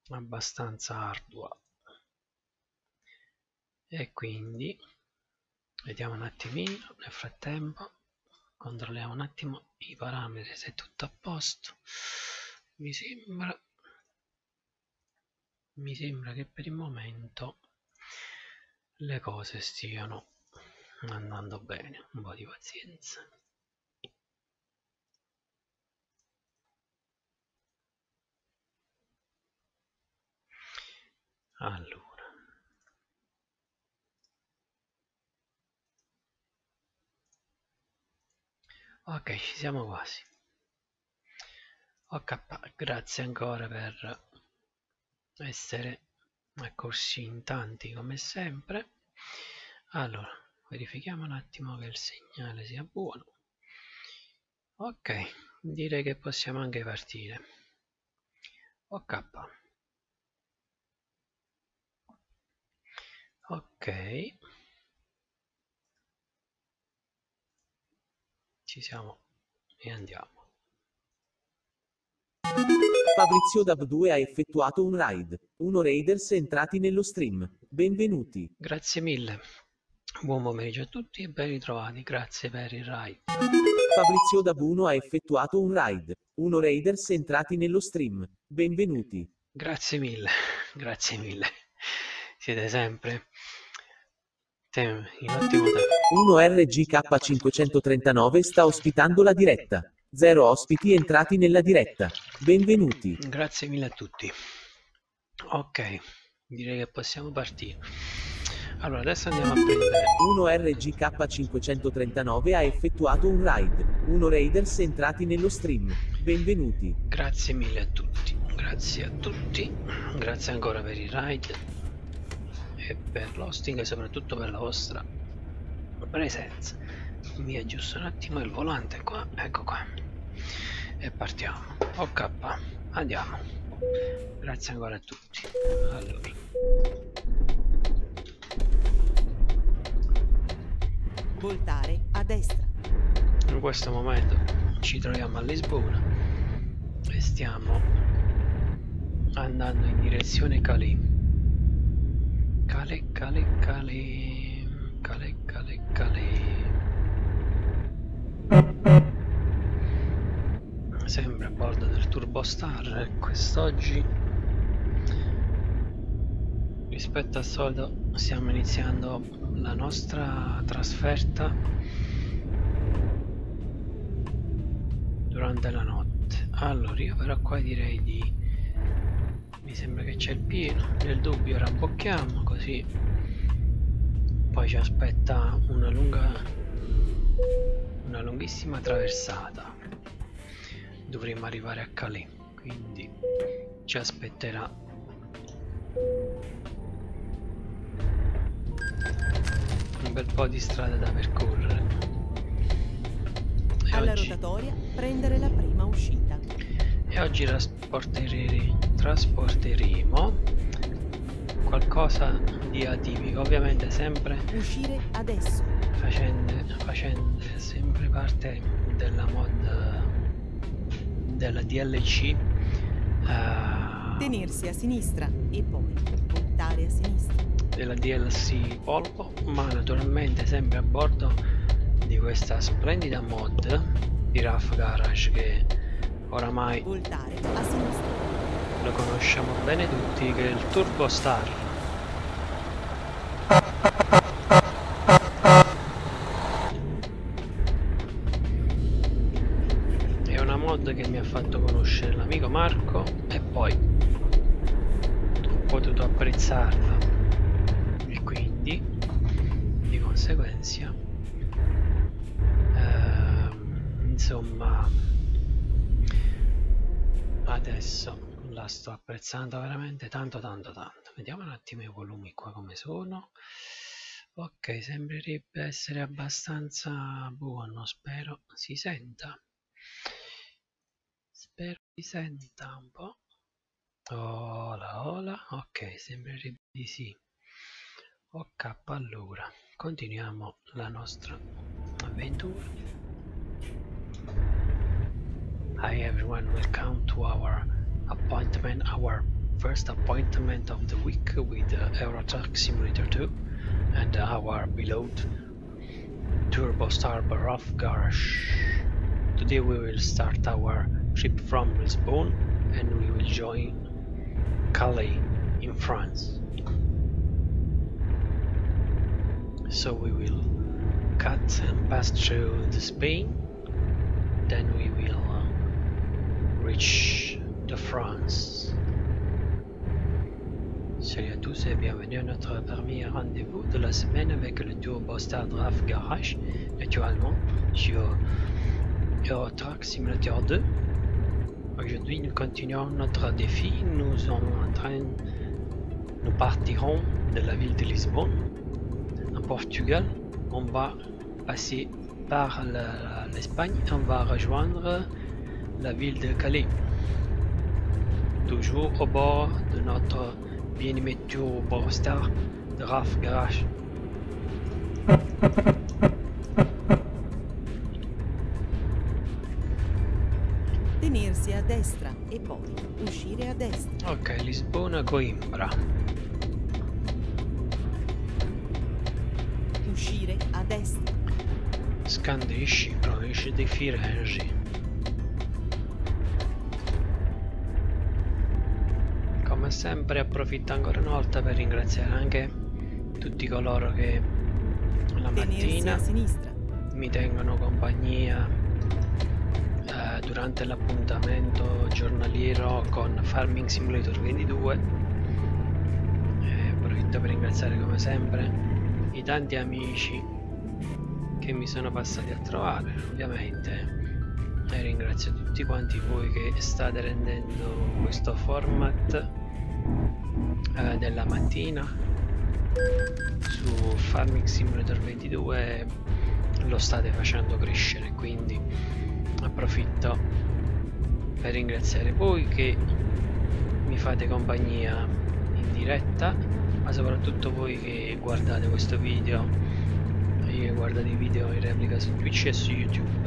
abbastanza ardua, e quindi vediamo un attimino. Nel frattempo controlliamo un attimo i parametri se è tutto a posto. Mi sembra che per il momento le cose stiano andando bene. Un po' di pazienza. Allora, ok, ci siamo quasi. Ok, grazie ancora per essere accorsi in tanti come sempre. Allora, verifichiamo un attimo che il segnale sia buono. Ok, direi che possiamo anche partire. Ok, ok, ci siamo e andiamo. Fabrizio Dab2 ha effettuato un raid. 1 raiders entrati nello stream. Benvenuti. Grazie mille. Buon pomeriggio a tutti e ben ritrovati. Grazie per il raid. Fabrizio Dab1 ha effettuato un raid. 1 raiders entrati nello stream. Benvenuti. Grazie mille. Grazie mille. Siete sempre in ottimo tempo. 1 RGK539 sta ospitando la diretta. 0 ospiti entrati nella diretta. Benvenuti. Grazie mille a tutti. Ok, direi che possiamo partire. Allora, adesso andiamo a prendere 1 RGK539 ha effettuato un raid. 1 raiders entrati nello stream. Benvenuti. Grazie mille a tutti. Grazie a tutti. Grazie ancora per il raid e per l'hosting e soprattutto per la vostra presenza. Mi aggiusto un attimo il volante qua, ecco qua, e partiamo. Ok, andiamo. Grazie ancora a tutti. Allora, voltare a destra. in questo momento ci troviamo a Lisbona e stiamo andando in direzione Calais. Calais. Sempre a bordo del Turbostar. Quest'oggi, rispetto al solito, stiamo iniziando la nostra trasferta durante la notte. Allora, io però qua direi mi sembra che c'è il pieno. Nel dubbio rabbocchiamo, così poi ci aspetta una lunghissima traversata. Dovremmo arrivare a Calais, quindi ci aspetterà un bel po' di strada da percorrere. Alla rotatoria prendere la prima uscita. E oggi trasporteremo qualcosa di atipico, ovviamente sempre uscire adesso, facendo sempre parte della mod della DLC. Tenersi a sinistra e poi voltare a sinistra. Della DLC Polvo, ma naturalmente sempre a bordo di questa splendida mod di Rough Garage che oramai voltare a sinistra. Lo conosciamo bene tutti, che è il Turbostar. È una mod che mi ha fatto conoscere l'amico Marco e poi ho potuto apprezzarla e quindi di conseguenza insomma adesso la sto apprezzando veramente tanto. Vediamo un attimo i volumi qua come sono. Ok, sembrerebbe essere abbastanza buono, spero si senta. Spero si senta un po'. Ola, ok, sembrerebbe di sì. Ok, allora, continuiamo la nostra avventura. Hi everyone, welcome to our appointment, our first appointment of the week with Euro Truck Simulator 2 and our beloved Turbostar Baroff Garage. Today we will start our trip from Lisbon and we will join Calais in France. So we will cut and pass through the Spain, then we will reach the France. Salut à tous et bienvenue à notre premier rendez-vous de la semaine avec le Turbostar Draft Garage, naturellement sur Euro Truck Simulator 2. Aujourd'hui nous continuons notre défi, nous partirons de la ville de Lisbonne en Portugal, on va passer par l'Espagne, on va rejoindre la ville de Calais, toujours au bord de notre bien-aimé Turbostar Draft Garage. Tenersi a destra e poi uscire a destra. Ok, Lisbona, Coimbra. Uscire a destra. Scandisci, provincia di Firenze. Come sempre approfitto ancora una volta per ringraziare anche tutti coloro che la Tenersi mattina a sinistra. mi tengono compagnia durante l'appuntamento giornaliero con Farming Simulator 22. Approfitto per ringraziare come sempre i tanti amici che mi sono passati a trovare, ovviamente, e ringrazio tutti quanti voi che state rendendo questo format della mattina su Farming Simulator 22 lo state facendo crescere, quindi approfitto per ringraziare voi che mi fate compagnia in diretta, ma soprattutto voi che guardate questo video e guardate i video in replica su Twitch e su YouTube.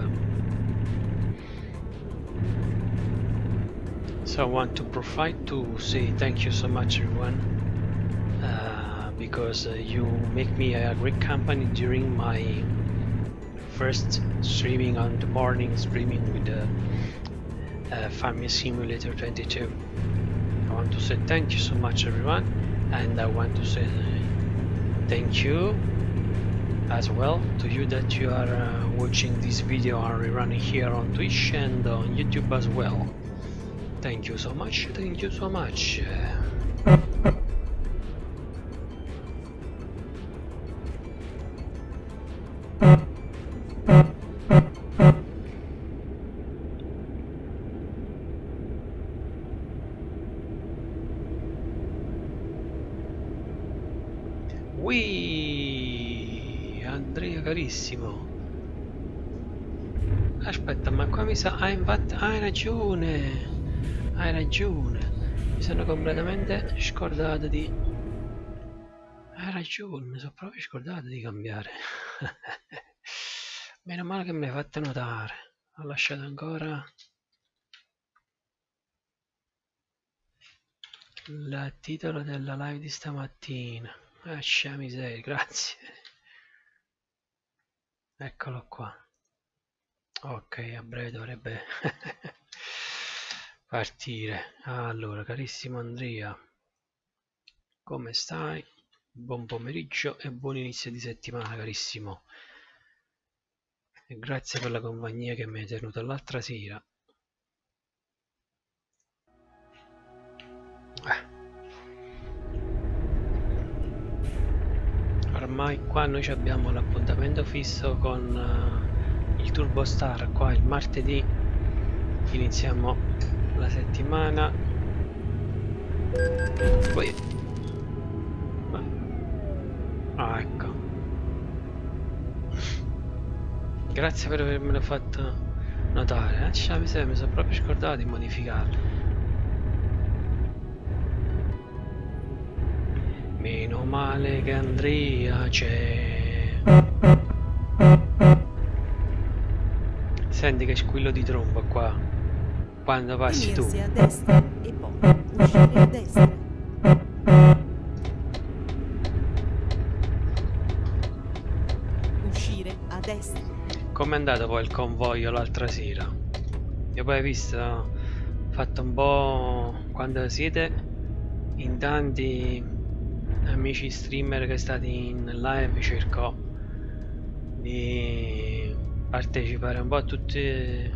So I want to profit to say thank you so much everyone, because you make me a great company during my first streaming on the morning streaming with the Farming Simulator 22. I want to say thank you so much everyone, and I want to say thank you as well to you that you are watching this video are running here on Twitch and on YouTube as well. Thank you so much, thank you so much. Andrea carissimo, aspetta, ma qua mi sa... infatti hai ragione, mi sono completamente scordato di... hai ragione, mi sono proprio scordato di cambiare. Meno male che me l'hai fatta notare. Ho lasciato ancora il titolo della live di stamattina. Lascia miseria, grazie. Eccolo qua. Ok, a breve dovrebbe partire. Allora, carissimo Andrea, come stai? Buon pomeriggio e buon inizio di settimana, carissimo. E grazie per la compagnia che mi hai tenuto l'altra sera. Ormai qua noi abbiamo l'appuntamento fisso con il Turbostar, qua il martedì iniziamo la settimana. Poi... ah, ecco, grazie per avermelo fatto notare. Mi sono proprio scordato di modificarlo. Meno male che Andrea c'è. Senti che squillo di tromba qua quando passi tu. Tenersi a destra e poi uscire a destra. Uscire a destra. Com'è andato poi il convoglio l'altra sera? Io poi hai visto, ho fatto un po', quando siete in tanti amici streamer che state in live, cerco di partecipare un po' a tutte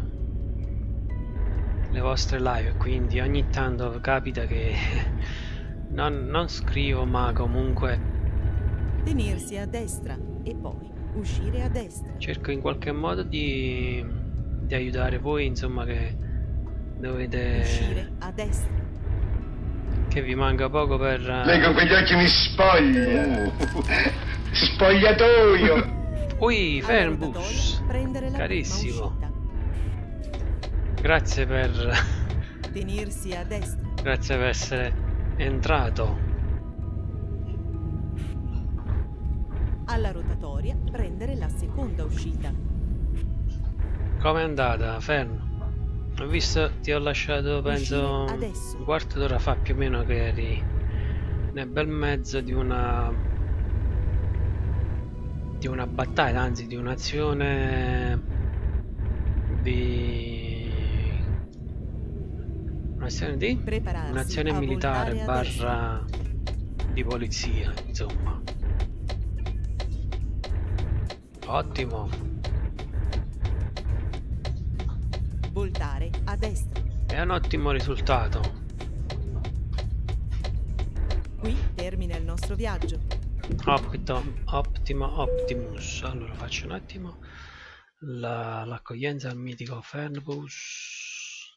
le vostre live, quindi ogni tanto capita che non scrivo, ma comunque Tenersi a destra e poi uscire a destra. cerco in qualche modo di aiutare voi, insomma, che dovete, Uscire a destra. che vi manca poco per Lei con quegli occhi mi spoglia. Spogliatoio. ui, Alla Fernbus, rotatoria, prendere la carissimo, prima uscita. grazie per Tenersi a destra. grazie per essere entrato. Alla rotatoria, prendere la seconda uscita. Com'è andata, Fern? Ho visto, ti ho lasciato, penso, Uscire adesso. un quarto d'ora fa più o meno, che eri nel bel mezzo di una battaglia, anzi di un'azione Prepararsi un'azione a militare voltare a destra. barra di polizia, insomma. Ottimo. Voltare a destra. È un ottimo risultato. Qui termina il nostro viaggio. Ottimo Optimus. Allora faccio un attimo l'accoglienza al mitico Fernbus.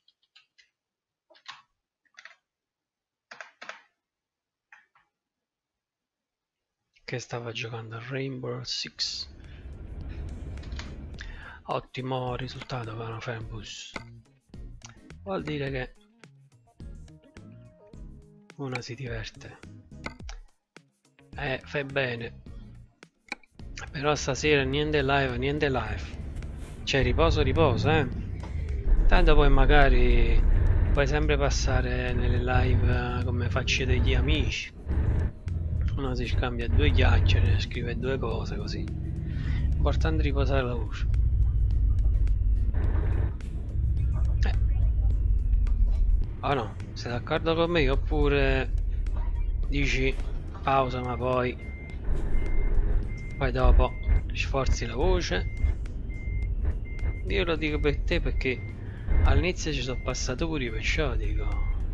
Che stava giocando a Rainbow Six. Ottimo risultato, caro Fernbus. Vuol dire che una si diverte. Fai bene. Però stasera niente live. Cioè riposo, Tanto poi magari puoi sempre passare nelle live come faccio degli amici. Uno si scambia due chiacchiere, scrive due cose così. Importante è riposare la voce. Oh no, sei d'accordo con me oppure dici pausa ma poi dopo sforzi la voce? Io lo dico per te perché all'inizio ci sono passato pure io, perciò dico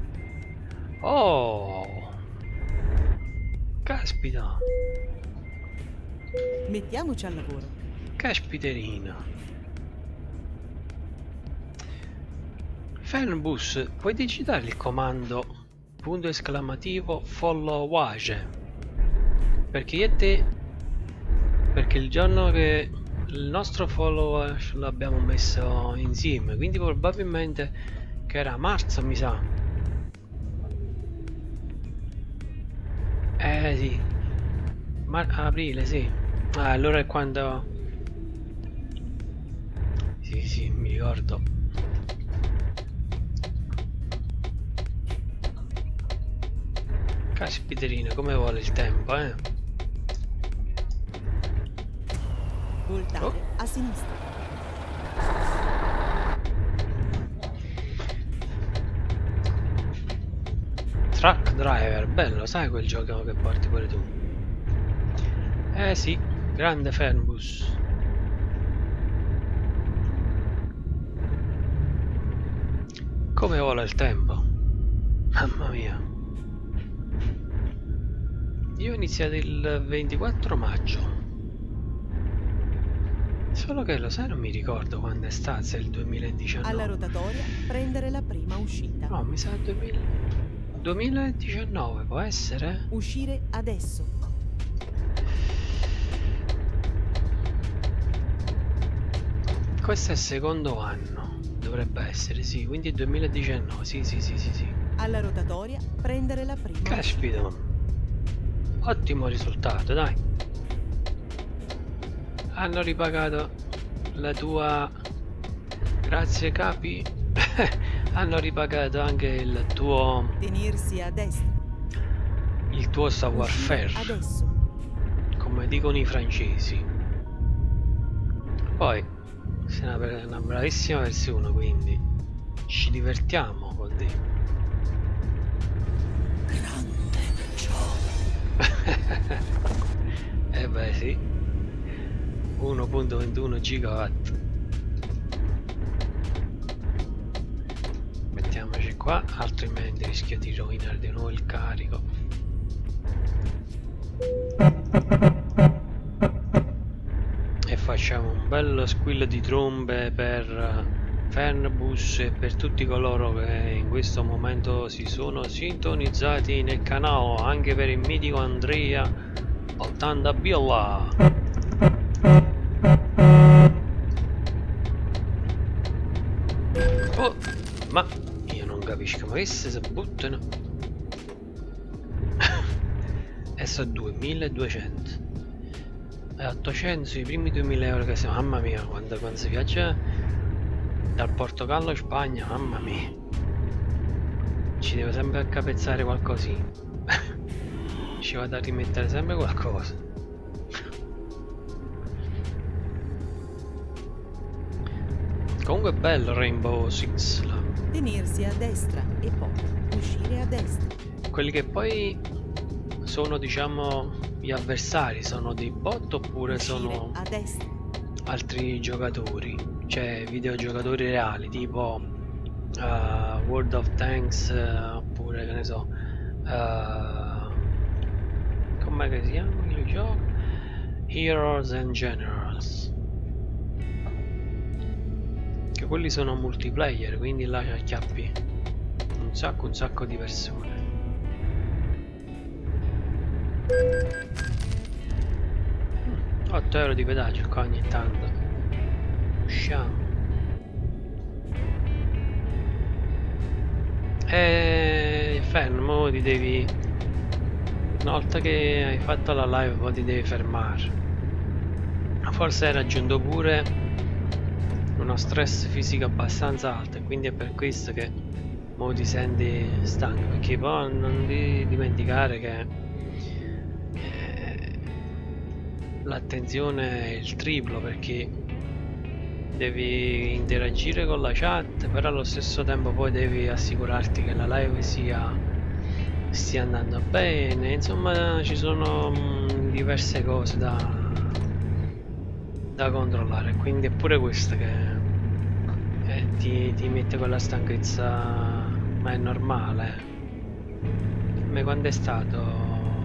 oh, caspita, Mettiamoci al lavoro. caspiterina. Fernbus, puoi digitare il comando punto esclamativo followage? Perché io e te, perché il giorno che il nostro followage l'abbiamo messo insieme, quindi probabilmente che era marzo, mi sa. Sì, aprile, sì. Allora è quando sì, mi ricordo. Caspiterina, come vuole il tempo, Voltare a sinistra. Truck Driver, bello, sai quel gioco che porti pure tu? Sì, grande Fernbus. Come vola il tempo? Mamma mia. Io ho iniziato il 24 maggio. Solo che lo sai, non mi ricordo quando è stato, se è il 2019. Alla rotatoria, prendere la prima uscita. No, mi sa 2019, può essere? Uscire adesso. Questo è il secondo anno, dovrebbe essere, sì, quindi 2019, sì. Alla rotatoria, prendere la prima uscita. Caspita. Ottimo risultato, dai. Hanno ripagato la tua... Grazie capi. Hanno ripagato anche il tuo Tenersi a destra. Uscire savoir-faire, adesso. come dicono i francesi. Poi sei una bravissima versione, quindi ci divertiamo con te. Eh beh sì, 1.21 gigawatt. Mettiamoci qua, altrimenti rischio di rovinare di nuovo il carico. E facciamo un bello squillo di trombe per Fernbus e per tutti coloro che in questo momento si sono sintonizzati nel canale, anche per il mitico Andrea 80 Biola. Oh, ma io non capisco, ma queste si buttano. E sono 2200 e 800 i primi 2000 euro che siamo. Mamma mia, quando si viaggia dal Portogallo a Spagna, mamma mia, ci devo sempre accapezzare qualcosina. Ci vado a rimettere sempre qualcosa. Comunque è bello Rainbow Six là. Tenersi a destra e poi uscire a destra. Quelli che poi sono, diciamo, gli avversari sono dei bot oppure Uscire sono a destra. altri giocatori, cioè videogiocatori reali, tipo World of Tanks, oppure che ne so, com'è che si chiama il gioco? Heroes and Generals, che quelli sono multiplayer, quindi là ci acchiappi un sacco di persone. 8 euro di pedaggio qua ogni tanto. Usciamo. Fermo, ti devi... Una volta che hai fatto la live poi ti devi fermare. Forse hai raggiunto pure uno stress fisico abbastanza alto e quindi è per questo che mo ti senti stanco, perché poi non devi dimenticare che l'attenzione è il triplo, perché devi interagire con la chat, però allo stesso tempo poi devi assicurarti che la live stia andando bene, insomma ci sono diverse cose da controllare, quindi è pure questo che ti mette quella stanchezza, ma è normale. Ma quando è stato?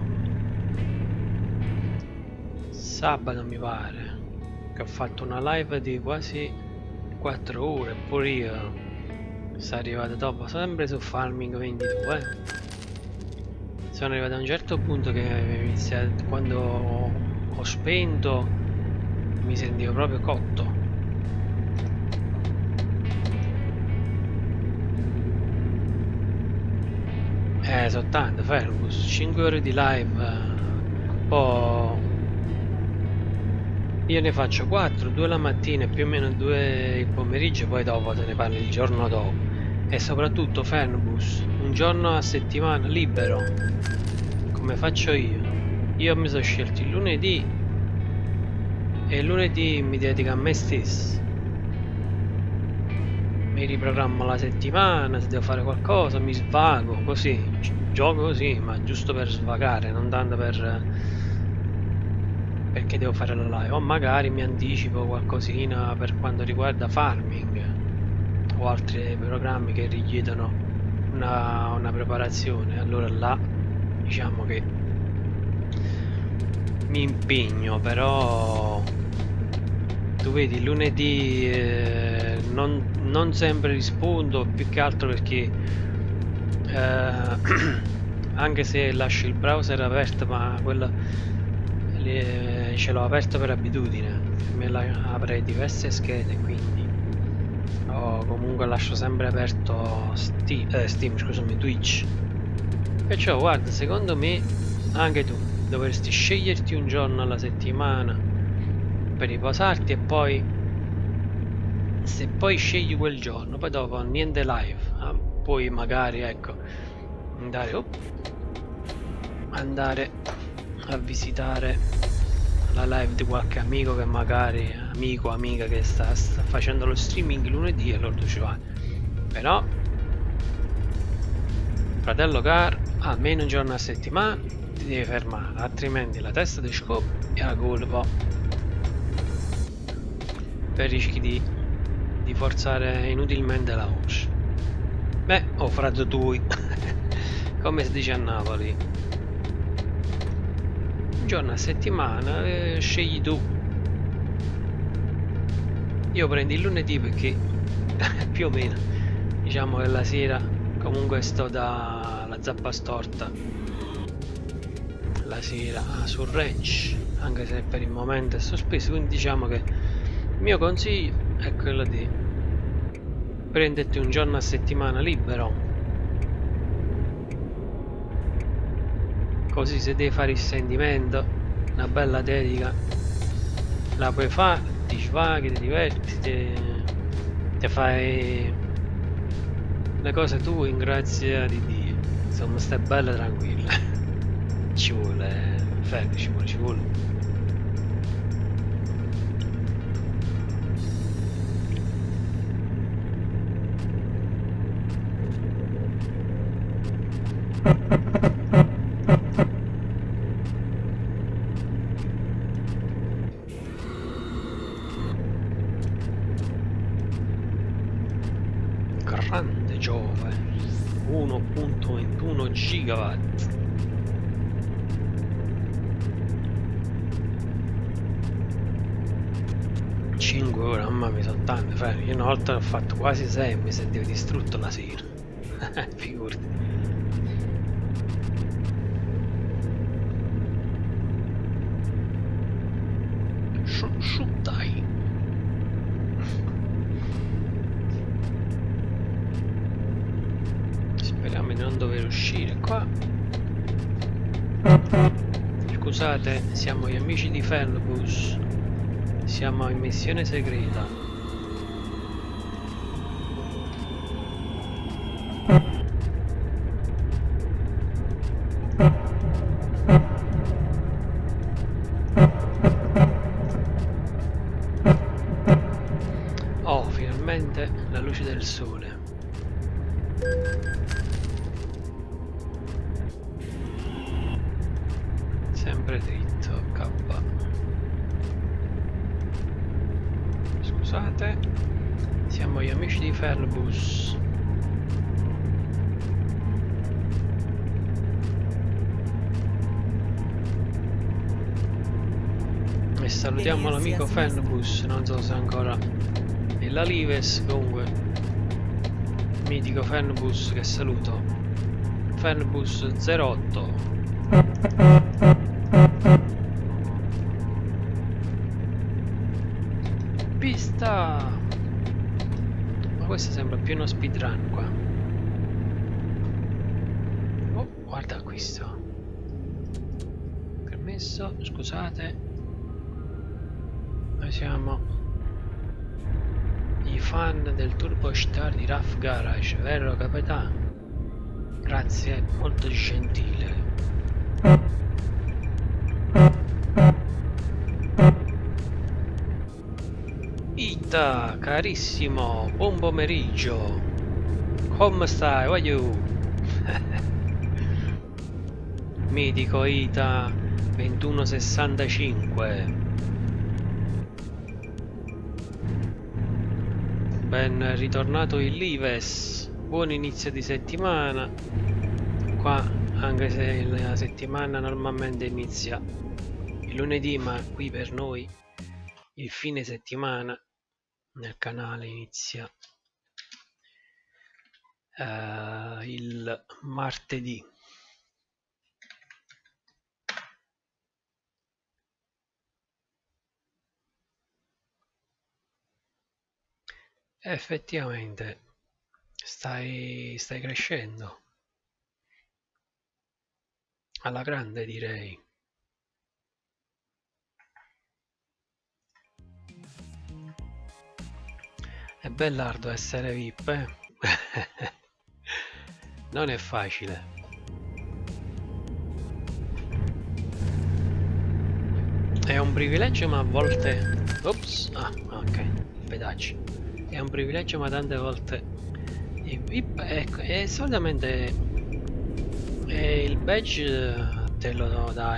Sabato mi pare che ho fatto una live di quasi 4 ore, pure io sono arrivato dopo, sempre su Farming 22. Sono arrivato a un certo punto che quando ho spento mi sentivo proprio cotto. Sono tanto, Fergus, 5 ore di live, poi io ne faccio 4, 2 la mattina e più o meno 2 il pomeriggio, poi dopo te ne parli il giorno dopo. E soprattutto Fernbus, un giorno a settimana libero, come faccio io. Io mi sono scelto il lunedì e il lunedì mi dedico a me stesso. Mi riprogrammo la settimana, se devo fare qualcosa, mi svago, così, gioco così, ma giusto per svagare, non tanto perché devo fare la live, o magari mi anticipo qualcosina per quanto riguarda farming o altri programmi che richiedono una preparazione, allora là diciamo che mi impegno, però tu vedi lunedì non sempre rispondo, più che altro perché anche se lascio il browser aperto, ma quello ce l'ho aperto per abitudine, avrei diverse schede, quindi comunque lascio sempre aperto Steam, scusami, Twitch. Perciò guarda, secondo me anche tu dovresti sceglierti un giorno alla settimana per riposarti e poi se poi scegli quel giorno, poi dopo niente live, puoi magari, ecco, andare a visitare la live di qualche amico che magari, amico o amica che sta facendo lo streaming lunedì, e allora tu ci vai. Però, fratello caro, almeno un giorno a settimana ti devi fermare, altrimenti la testa ti scoppia e la colpa, per rischi di forzare inutilmente la voce. Beh, oh frate tui, come si dice a Napoli, un giorno a settimana, scegli tu. Io prendo il lunedì perché più o meno, diciamo che la sera comunque sto dalla zappa storta la sera sul ranch, anche se per il momento è sospeso, quindi diciamo che il mio consiglio è quello di prenderti un giorno a settimana libero, così se devi fare il sentimento, una bella dedica la puoi fare, ti svaghi, ti diverti, ti fai le cose tue in grazia di Dio, insomma stai bella tranquilla. Ci vuole Ferri, ci vuole. Grande Giove, 1.21 gigawatt. Ore, mamma mia, sono tante, Ferri. Io una volta ho fatto quasi 6 e mi sentivo distrutto la sera. Figurati. Dai. Speriamo di non dover uscire qua. Scusate, siamo gli amici di Fernbus. Siamo in missione segreta. Oh, finalmente la luce del sole. Sempre dritto, K. Scusate, siamo gli amici di Fernbus. E salutiamo l'amico Fernbus, non so se ancora nella Lives, comunque mitico Fernbus, che saluto. Fernbus 08. Pista! Ma questo sembra più uno speedrun qua. Oh, guarda questo. Permesso, scusate. Noi siamo i fan del Turbo Star di Rough Garage, vero capitano? Grazie, molto gentile. Ita, carissimo, buon pomeriggio. Come stai? How are you? Mitico Ita 2165. Ben ritornato in Lives. Buon inizio di settimana. Qua, anche se la settimana normalmente inizia il lunedì, ma qui per noi il fine settimana nel canale inizia il martedì. Effettivamente stai crescendo alla grande, direi. È bellardo essere VIP, eh? Non è facile. È un privilegio, ma a volte... Ops! Ah, ok, pedaggi. È un privilegio, ma tante volte il VIP è solitamente il badge te lo dà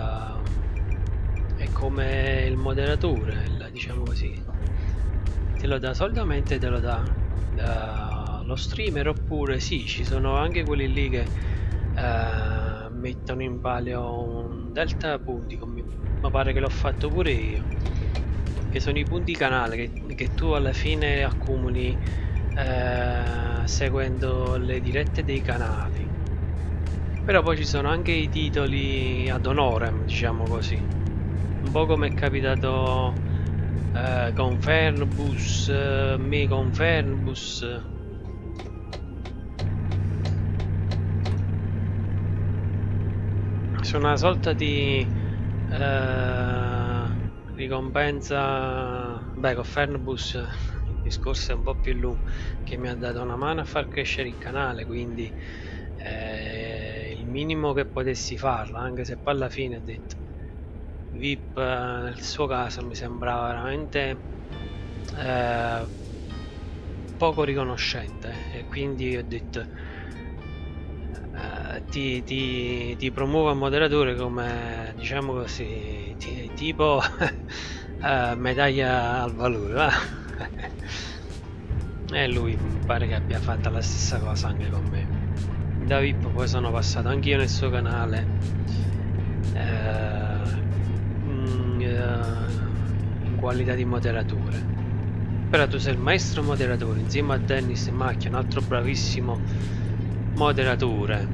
è come il moderatore, diciamo così. Te lo dà solitamente, te lo dà lo streamer, oppure sì, ci sono anche quelli lì che mettono in palio un delta punti, mi pare che l'ho fatto pure io, che sono i punti canale che tu alla fine accumuli seguendo le dirette dei canali. Però poi ci sono anche i titoli ad honorem, diciamo così, un po' come è capitato con Fernbus, me con Fernbus. Sono una sorta di ricompensa. Beh, con Fernbus il discorso è un po' più lungo, che mi ha dato una mano a far crescere il canale, quindi il minimo che potessi farlo, anche se poi alla fine ho detto VIP nel suo caso mi sembrava veramente poco riconoscente, e quindi ho detto ti promuovo a moderatore come, diciamo così, tipo medaglia al valore, va? E lui mi pare che abbia fatto la stessa cosa anche con me. Da VIP poi sono passato anch'io nel suo canale in qualità di moderatore. Però tu sei il maestro moderatore insieme a Dennis e Macchia, un altro bravissimo moderatore,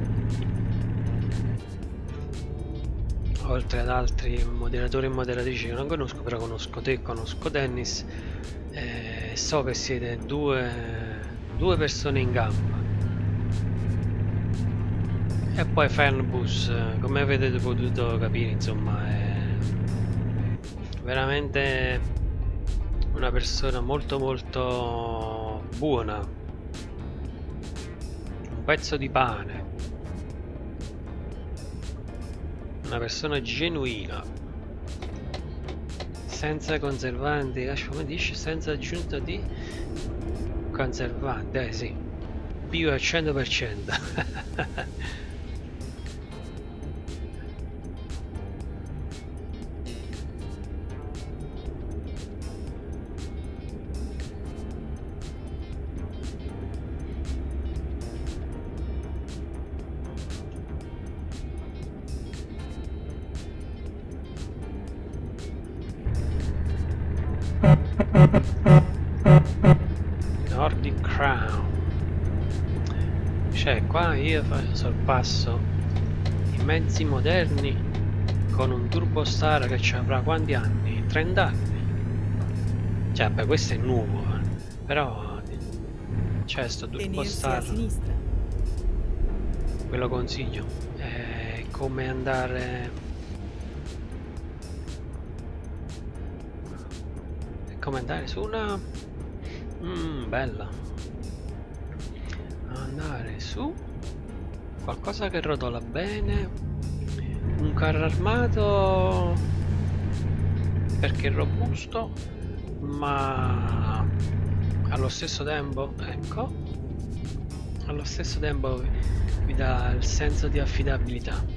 oltre ad altri moderatori e moderatrici che non conosco, però conosco te, conosco Dennis, so che siete due persone in gamba. E poi Fernbus, come avete potuto capire, insomma, è veramente una persona molto molto buona, un pezzo di pane, una persona genuina, senza conservanti, come dice, senza aggiunta di conservanti, sì, bio al 100%. Nordic Crown, cioè qua io sorpasso i mezzi moderni con un Turbo Star che ci avrà quanti anni? 30 anni? Cioè, beh, questo è nuovo, però c'è sto Turbo Star, ve lo consiglio, è come andare, su una bella, andare su qualcosa che rotola bene, un carro armato perché è robusto, ma allo stesso tempo, ecco, allo stesso tempo vi dà il senso di affidabilità.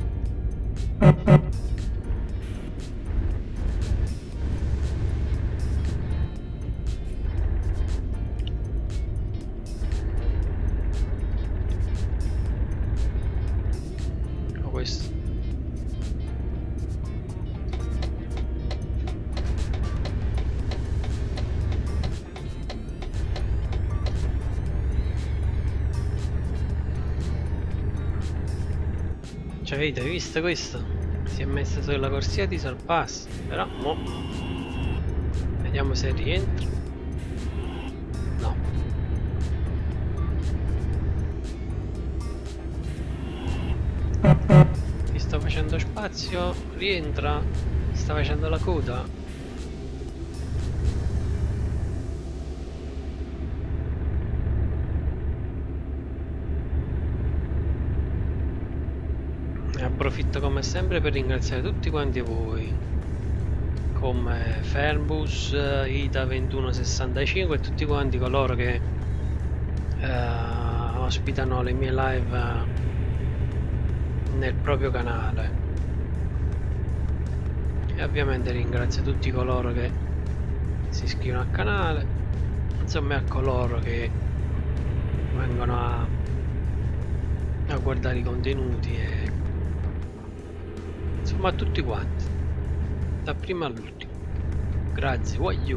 Questo cioè, avete visto questo? Si è messo sulla corsia di sorpasso, però mo vediamo se rientra. No, mi sto facendo spazio, rientra, sta facendo la coda. approfitto come sempre per ringraziare tutti quanti voi, come Fernbus, Ida2165 e tutti quanti coloro che ospitano le mie live nel proprio canale. E ovviamente ringrazio tutti coloro che si iscrivono al canale, insomma a coloro che vengono a guardare i contenuti e insomma a tutti quanti, da prima all'ultimo. Grazie, voglio.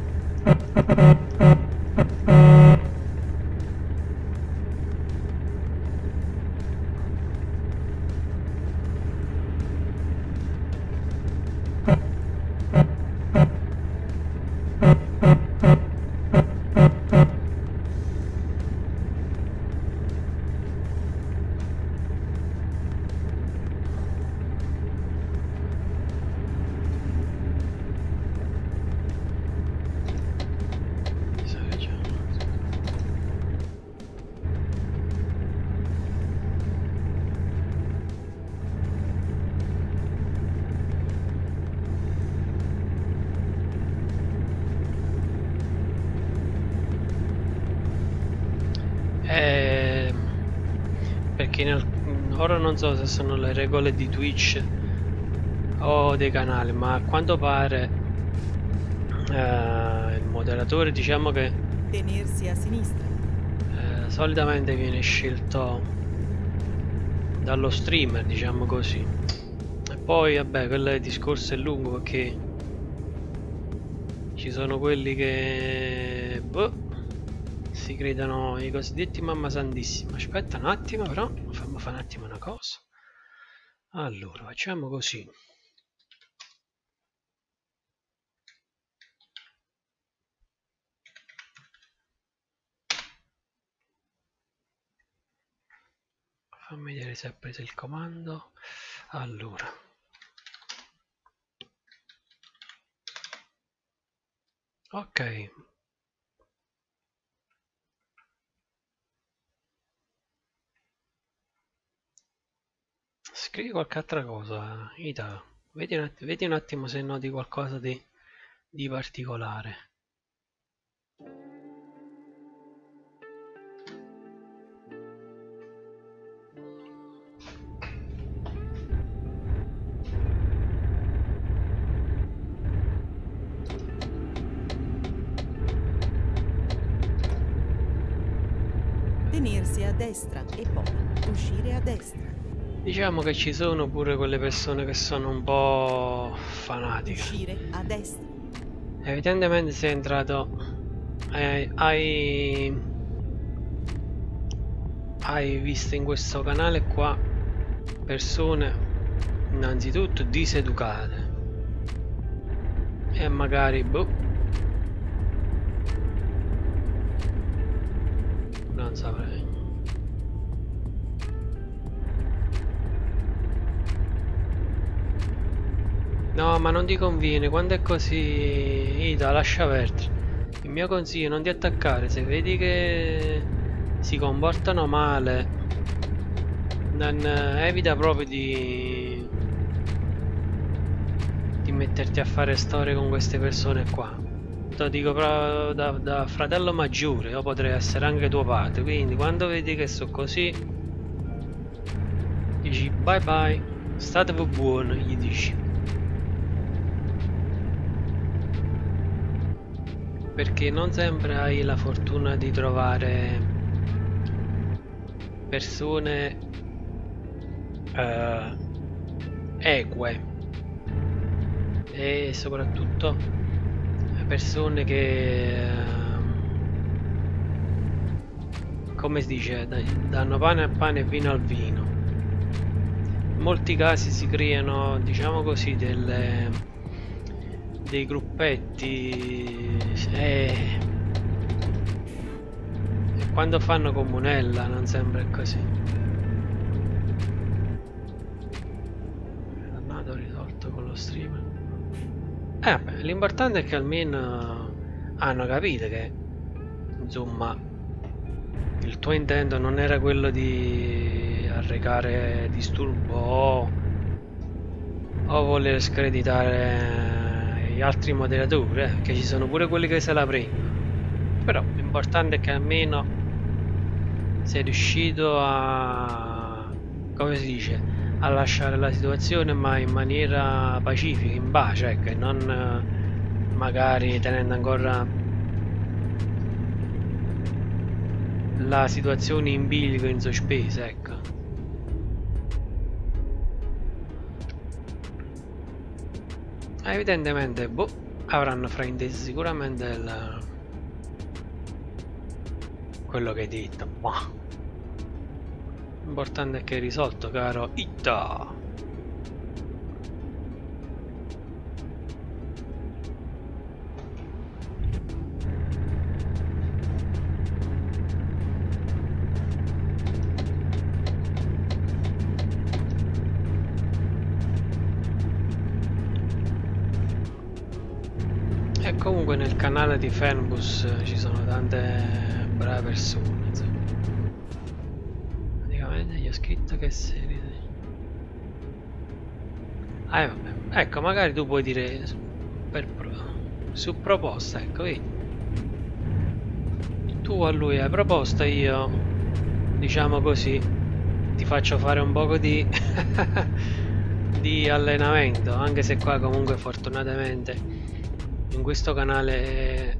Perché ora non so se sono le regole di Twitch o dei canali, ma a quanto pare il moderatore, diciamo che Tenersi a sinistra. solitamente viene scelto dallo streamer, diciamo così. E poi vabbè, quel discorso è lungo perché ci sono quelli che si credono i cosiddetti mamma santissima. Aspetta un attimo, però fammi fare un attimo una cosa. Allora facciamo così. Fammi vedere se ha preso il comando. Allora ok, scrivi qualche altra cosa, Ita. Vedi un attimo se noti qualcosa di particolare. Tenersi a destra e poi uscire a destra. Diciamo che ci sono pure quelle persone che sono un po' fanatiche. Uscire a destra. Evidentemente sei entrato, hai visto in questo canale qua persone innanzitutto diseducate e magari non saprei. No, ma non ti conviene, quando è così, Ida, lascia perdere. Il mio consiglio è non ti attaccare, se vedi che si comportano male, evita proprio di metterti a fare storie con queste persone qua. Te lo dico proprio da fratello maggiore, io potrei essere anche tuo padre, quindi quando vedi che sono così, dici bye bye, statevi buoni, gli dici. Perché non sempre hai la fortuna di trovare persone eque e soprattutto persone che come si dice, danno pane al pane e vino al vino. In molti casi si creano, diciamo così, dei gruppetti e quando fanno comunella non sempre è così. Tornato risolto con lo streamer. Beh, l'importante è che almeno hanno capito che insomma il tuo intento non era quello di recare disturbo o voler screditare gli altri moderatori, che ci sono pure quelli che se la prendono. Però l'importante è che almeno sei riuscito a, come si dice, a lasciare la situazione, ma in maniera pacifica, in pace, ecco, e non magari tenendo ancora la situazione in bilico, in sospesa, ecco. Evidentemente, boh, avranno frainteso sicuramente quello che hai detto, ma l'importante è che hai risolto, caro Ita. E comunque nel canale di Fernbus ci sono tante brave persone, insomma. Praticamente gli ho scritto che serie. Vabbè. Ecco, magari tu puoi dire su proposta, ecco, vedi. Tu a lui hai proposta, io, diciamo così, ti faccio fare un poco di di allenamento, anche se qua comunque fortunatamente in questo canale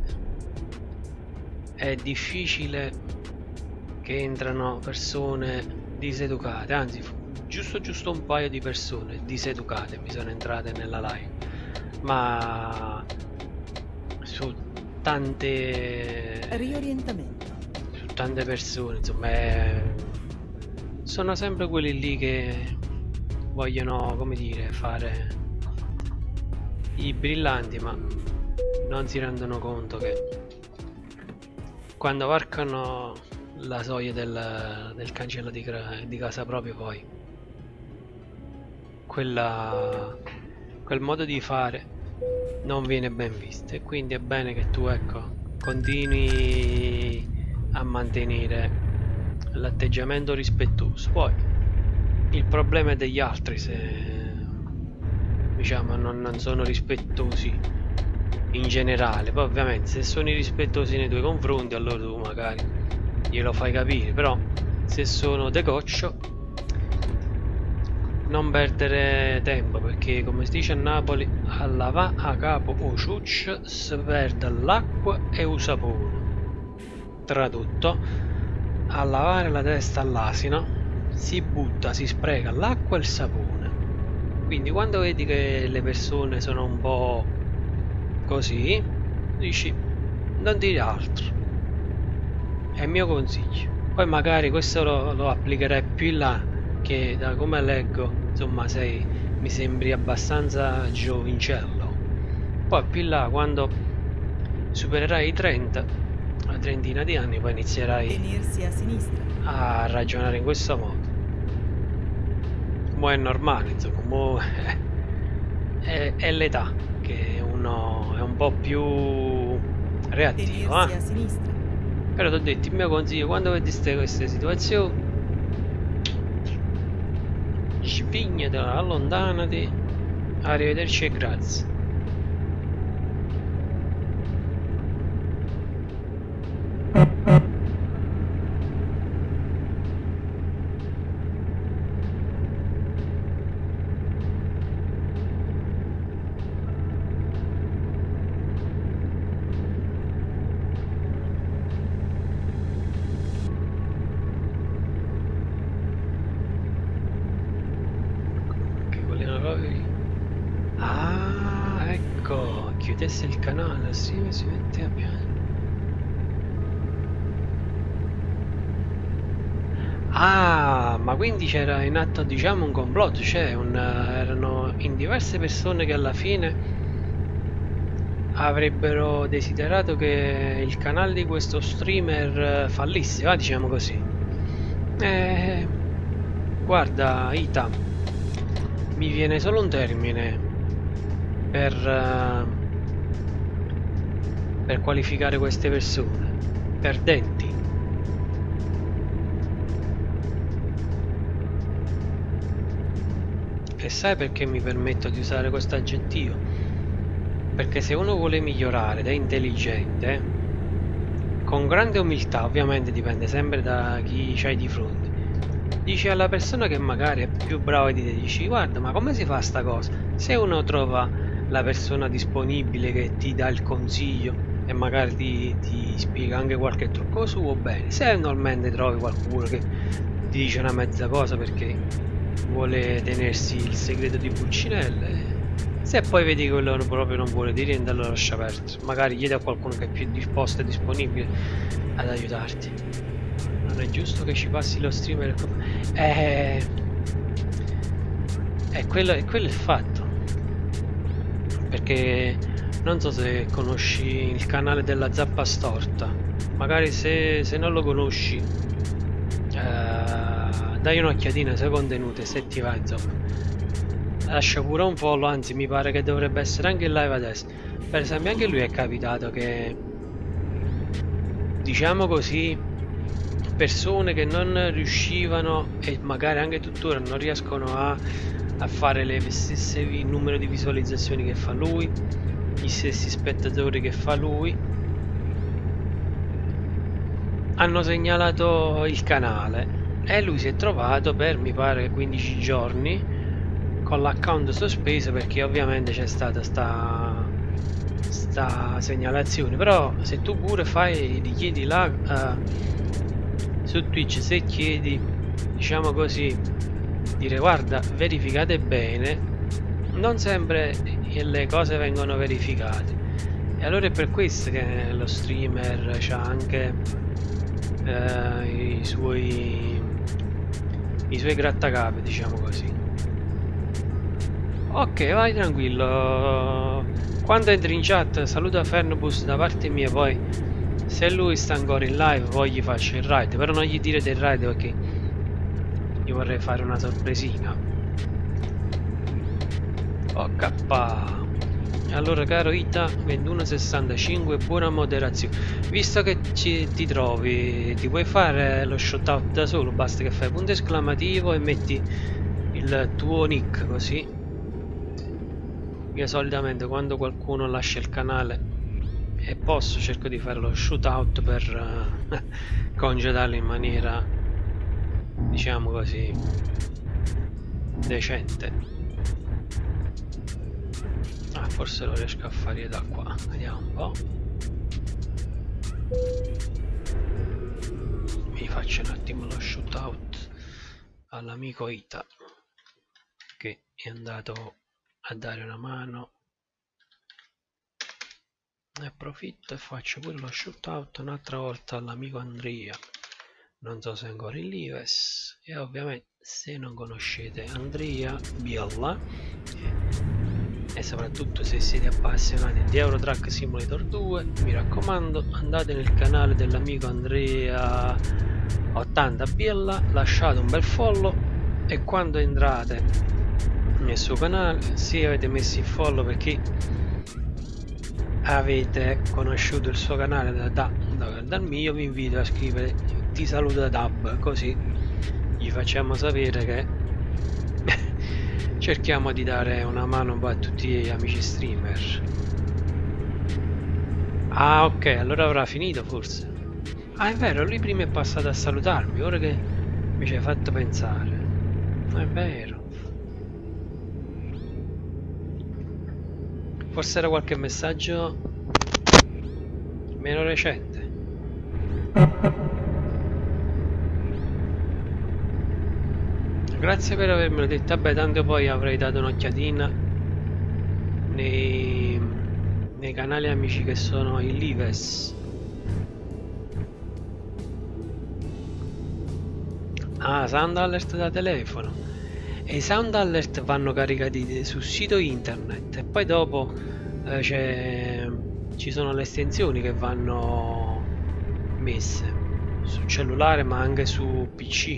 è difficile che entrano persone diseducate, anzi giusto un paio di persone diseducate mi sono entrate nella live, ma su tante Riorientamento. su tante persone, insomma, sono sempre quelli lì che vogliono, come dire, fare i brillanti, ma non si rendono conto che quando varcano la soglia del cancello di casa propria, poi quel modo di fare non viene ben visto, e quindi è bene che tu, ecco, continui a mantenere l'atteggiamento rispettoso. Poi il problema è degli altri se, diciamo, non sono rispettosi in generale. Poi ovviamente se sono irrispettosi nei tuoi confronti, allora tu magari glielo fai capire, però se sono decoccio non perdere tempo, perché come si dice a Napoli, a lavà a capo o ciuccio si perde l'acqua e il sapone. Tradotto, a lavare la testa all'asino si butta, si spreca l'acqua e il sapone. Quindi quando vedi che le persone sono un po' così, dici non dire altro, è il mio consiglio. Poi magari questo lo applicherai più in là, che da come leggo, insomma, mi sembri abbastanza giovincello. Poi più in là, quando supererai i 30, una trentina di anni, poi inizierai Tenersi a sinistra. a ragionare in questo modo. Mo' è normale, insomma, mo' è l'età che uno è un po' più reattivo, Tenersi a sinistra. Però ti ho detto, il mio consiglio, quando vedi queste situazioni, svignatela, allontanati, arrivederci e grazie. Ah, ecco, chiudesse il canale, sì, si mette a piangere. Ah, ma quindi c'era in atto, diciamo, un complotto, cioè erano in diverse persone che alla fine avrebbero desiderato che il canale di questo streamer fallisse, va, diciamo così. Guarda, Ita, mi viene solo un termine per qualificare queste persone: perdenti. E sai perché mi permetto di usare questo aggettivo? Perché se uno vuole migliorare ed è intelligente, con grande umiltà, ovviamente dipende sempre da chi c'hai di fronte, dici alla persona che magari è più brava di te, dici guarda, ma come si fa sta cosa? Se uno trova la persona disponibile che ti dà il consiglio e magari ti spiega anche qualche trucco suo, bene. Se normalmente trovi qualcuno che ti dice una mezza cosa perché vuole tenersi il segreto di Pulcinella, se poi vedi che quello proprio non vuole dire niente, allora lascia perdere. Magari chiedi a qualcuno che è più disposto e disponibile ad aiutarti. Non è giusto che ci passi lo streamer. Quello è il fatto. Perché non so se conosci il canale della Zappa Storta. Magari se non lo conosci, dai un'occhiatina sui contenuti, se ti va, insomma. Lascia pure un follow, anzi mi pare che dovrebbe essere anche in live adesso. Per esempio anche lui è capitato che, diciamo così, persone che non riuscivano e magari anche tuttora non riescono a fare le stesse numero di visualizzazioni che fa lui, gli stessi spettatori che fa lui, hanno segnalato il canale e lui si è trovato per mi pare 15 giorni con l'account sospeso, perché ovviamente c'è stata sta segnalazione. Però se tu pure richiedi là su Twitch, se chiedi, diciamo così, dire guarda verificate bene, non sempre le cose vengono verificate, e allora è per questo che lo streamer c'ha anche i suoi grattacapi, diciamo così. Ok, vai tranquillo. Quando entri in chat saluta Fernbus da parte mia, poi se lui sta ancora in live poi gli faccio il raid, però non gli dire del raid perché gli vorrei fare una sorpresina. Ok. Allora caro Ita 2165, buona moderazione. Visto che ti trovi, ti puoi fare lo shoutout da solo, basta che fai punto esclamativo e metti il tuo nick, così io solitamente quando qualcuno lascia il canale e posso cerco di fare lo shootout per congedarlo in maniera, diciamo così, decente. Forse lo riesco a fare da qua, vediamo un po'. Mi faccio un attimo lo shootout all'amico Ita che è andato a dare una mano. Ne approfitto e faccio pure lo shootout un'altra volta all'amico Andrea, non so se è ancora in lives, e ovviamente se non conoscete Andrea Biella e soprattutto se siete appassionati di Euro Truck Simulator 2, mi raccomando andate nel canale dell'amico Andrea 80 Biella, lasciate un bel follow e quando entrate nel suo canale, se avete messo il follow perché avete conosciuto il suo canale dal mio, vi invito a scrivere ti saluto da Dab, così gli facciamo sapere che cerchiamo di dare una mano un po' a tutti gli amici streamer. Ah ok, allora avrà finito forse. Ah è vero, lui prima è passato a salutarmi, ora che mi ci hai fatto pensare. È vero. Forse era qualche messaggio meno recente. Grazie per avermelo detto. Vabbè, tanto poi avrei dato un'occhiatina nei canali amici che sono in Lives. Ah, sound alert da telefono. E i sound alert vanno caricati sul sito internet e poi dopo ci sono le estensioni che vanno messe sul cellulare ma anche su PC.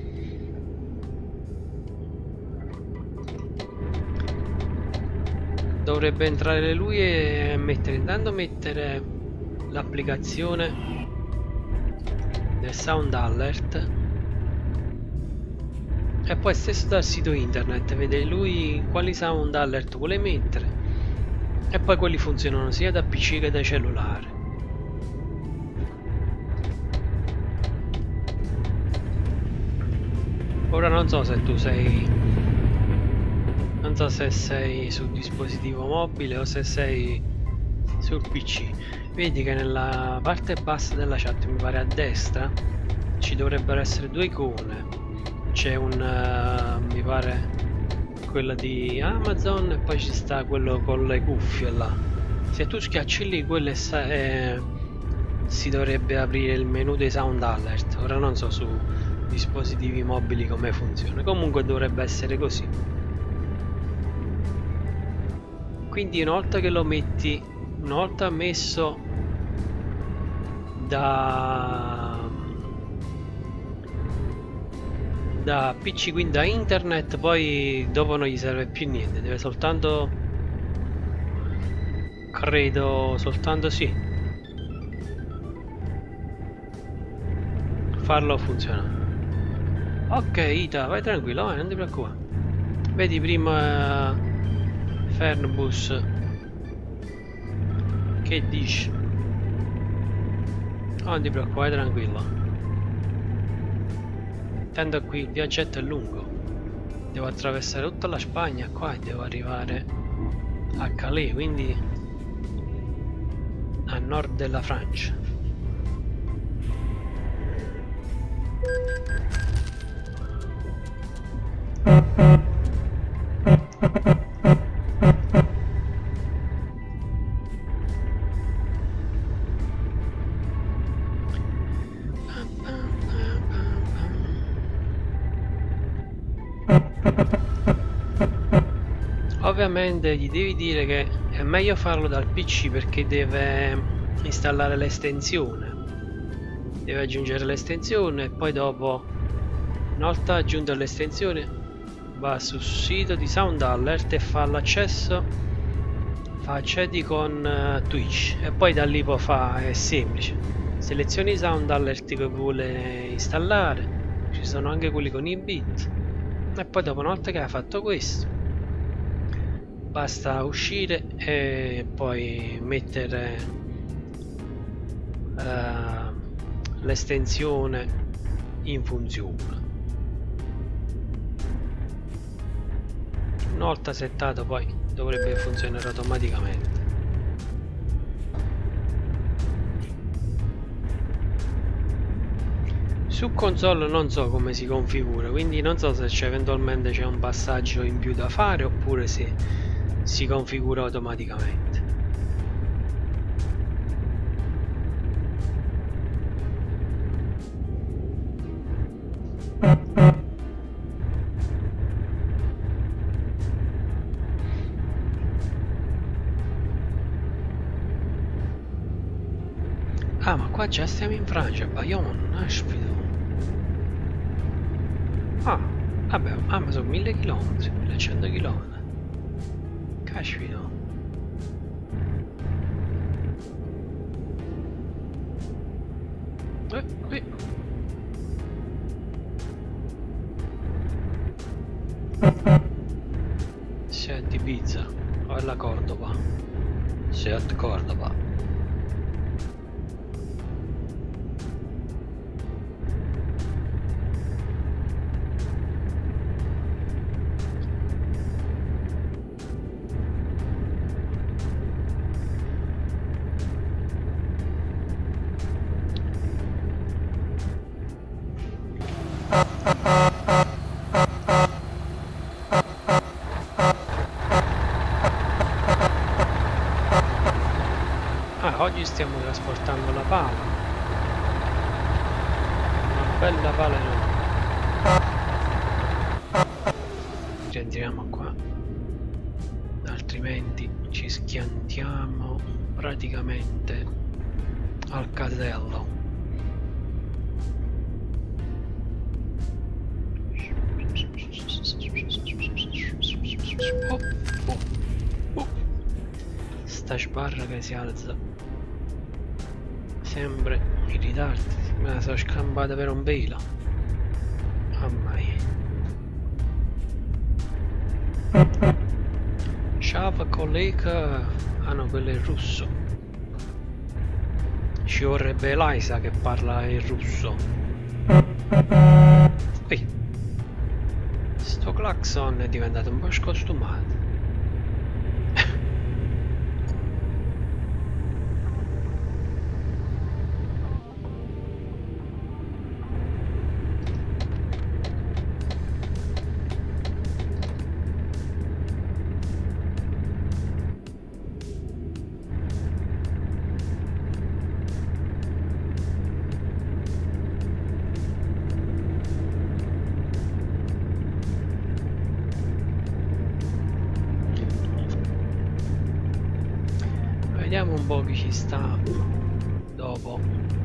Dovrebbe entrare lui e mettere l'applicazione del sound alert E poi stesso dal sito internet vede lui quali sound alert vuole mettere, e poi quelli funzionano sia da PC che da cellulare. Ora non so se tu sei, non so se sei sul dispositivo mobile o se sei sul PC. Vedi che nella parte bassa della chat, mi pare a destra, ci dovrebbero essere due icone. C'è un mi pare quella di Amazon e poi ci sta quello con le cuffie là. Se tu schiacci lì, quello si dovrebbe aprire il menu dei sound alert. Ora non so su dispositivi mobili come funziona, comunque dovrebbe essere così. Quindi una volta che lo metti, una volta messo da PC, quindi da internet, poi dopo non gli serve più niente, deve soltanto, credo soltanto farlo funzionare. Ok Ita, vai tranquillo, vai, non ti preoccupare. Vedi prima Fernbus che dici? Non ti preoccupare, vai tranquillo. Tanto qui il viaggetto è lungo, devo attraversare tutta la Spagna qua e devo arrivare a Calais, quindi a nord della Francia. Ovviamente gli devi dire che è meglio farlo dal PC perché deve installare l'estensione, deve aggiungere l'estensione e poi dopo, una volta aggiunta l'estensione, va sul sito di Sound Alert e fa l'accesso, accedi con Twitch e poi da lì è semplice, selezioni i Sound Alert che vuole installare, ci sono anche quelli con i bit, e poi dopo, una volta che hai fatto questo, basta uscire e poi mettere l'estensione in funzione. Una volta settato poi dovrebbe funzionare automaticamente. Su console non so come si configura, quindi non so se eventualmente c'è un passaggio in più da fare oppure se si configura automaticamente. Ah, ma qua già stiamo in Francia, Bayonne, aspito. Ah, vabbè, ma sono 1000 km, 1100 km. Caspito. Qui. Seat Ibiza o è la Cordoba? Seat Cordoba. Oggi stiamo trasportando la pala, una bella pala enorme. Rientriamo qua, altrimenti ci schiantiamo praticamente al casello. Sta sbarra che si alza sempre in ritardo, me la sono scampata per un velo. Mamma mia. Ciao collega. Ah no, quello è il russo. Ci vorrebbe Eliza che parla il russo. Ehi. Sto clacson è diventato un po' scostumato. Vediamo un po' chi ci sta dopo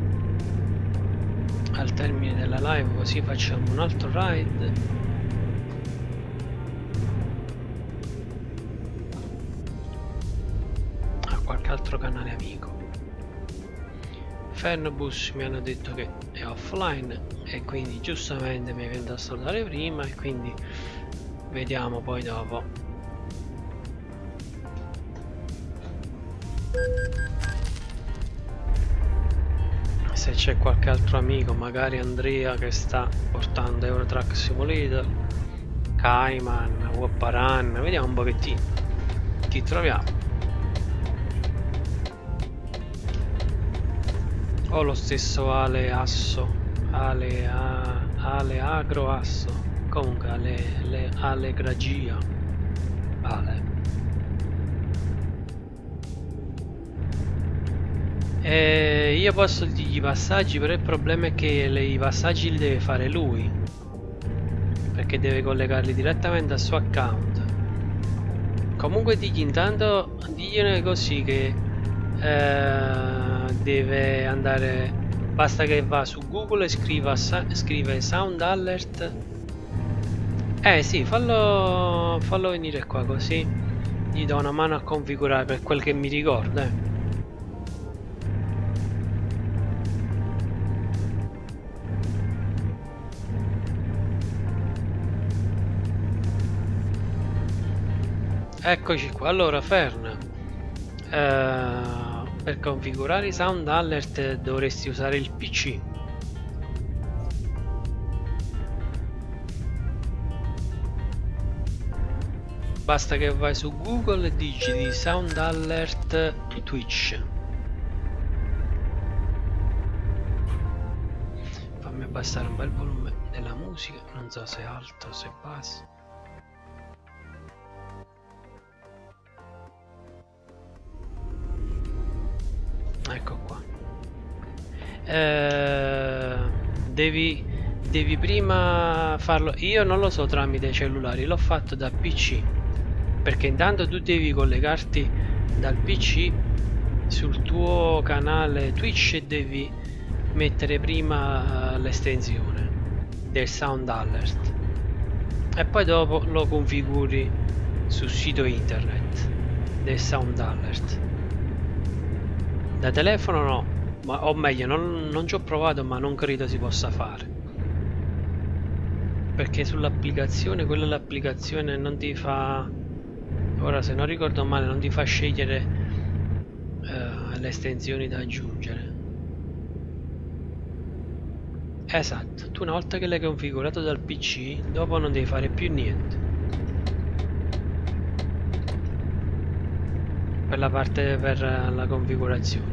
al termine della live, così facciamo un altro raid. A qualche altro canale amico. Fernbus mi hanno detto che è offline e quindi giustamente mi è venuto a salutare prima e quindi vediamo poi dopo. Se c'è qualche altro amico, magari Andrea che sta portando Eurotrack Simulator, Cayman, Wapparan, vediamo un pochettino chi troviamo. O lo stesso Ale Asso, Ale Agro Asso, comunque Ale Gragia, Ale. Io posso dirgli i passaggi, però il problema è che i passaggi li deve fare lui, perché deve collegarli direttamente al suo account. Comunque digli intanto, digliene così che deve andare, basta che va su Google e scrive Sound Alert. Sì, fallo venire qua, così gli do una mano a configurare per quel che mi ricorda. Eccoci qua. Allora Fern, per configurare i Sound Alert dovresti usare il PC. Basta che vai su Google e digiti Sound Alert Twitch. Fammi abbassare un bel volume della musica, non so se è alto o se è basso. Ecco qua. Devi prima farlo. Io non lo so tramite cellulari, l'ho fatto da PC, perché intanto tu devi collegarti dal PC sul tuo canale Twitch e devi mettere prima l'estensione del Sound Alert e poi dopo lo configuri sul sito internet del Sound Alert. Da telefono no, o meglio non ci ho provato, ma non credo si possa fare, perché sull'applicazione, quella l'applicazione non ti fa, ora se non ricordo male, non ti fa scegliere le estensioni da aggiungere. Esatto, tu una volta che l'hai configurato dal PC, dopo non devi fare più niente per la parte per la configurazione.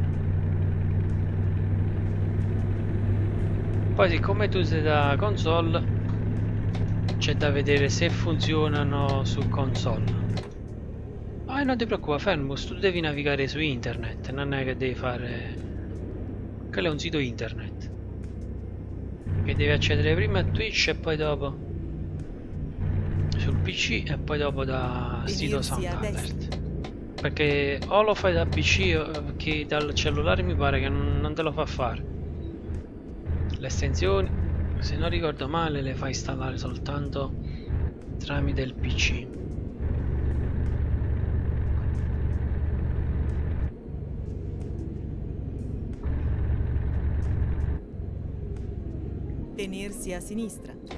Poi siccome tu sei da console, c'è da vedere se funzionano su console. Non ti preoccupare Fernbus, tu devi navigare su internet, non è che devi fare, quello è un sito internet che devi accedere prima a Twitch e poi dopo sul PC e poi dopo da sito Sound Alert. Perché o lo fai da PC che dal cellulare mi pare che non te lo fa fare. Le estensioni, se non ricordo male, le fai installare soltanto tramite il PC. Tenersi a sinistra. Ecco,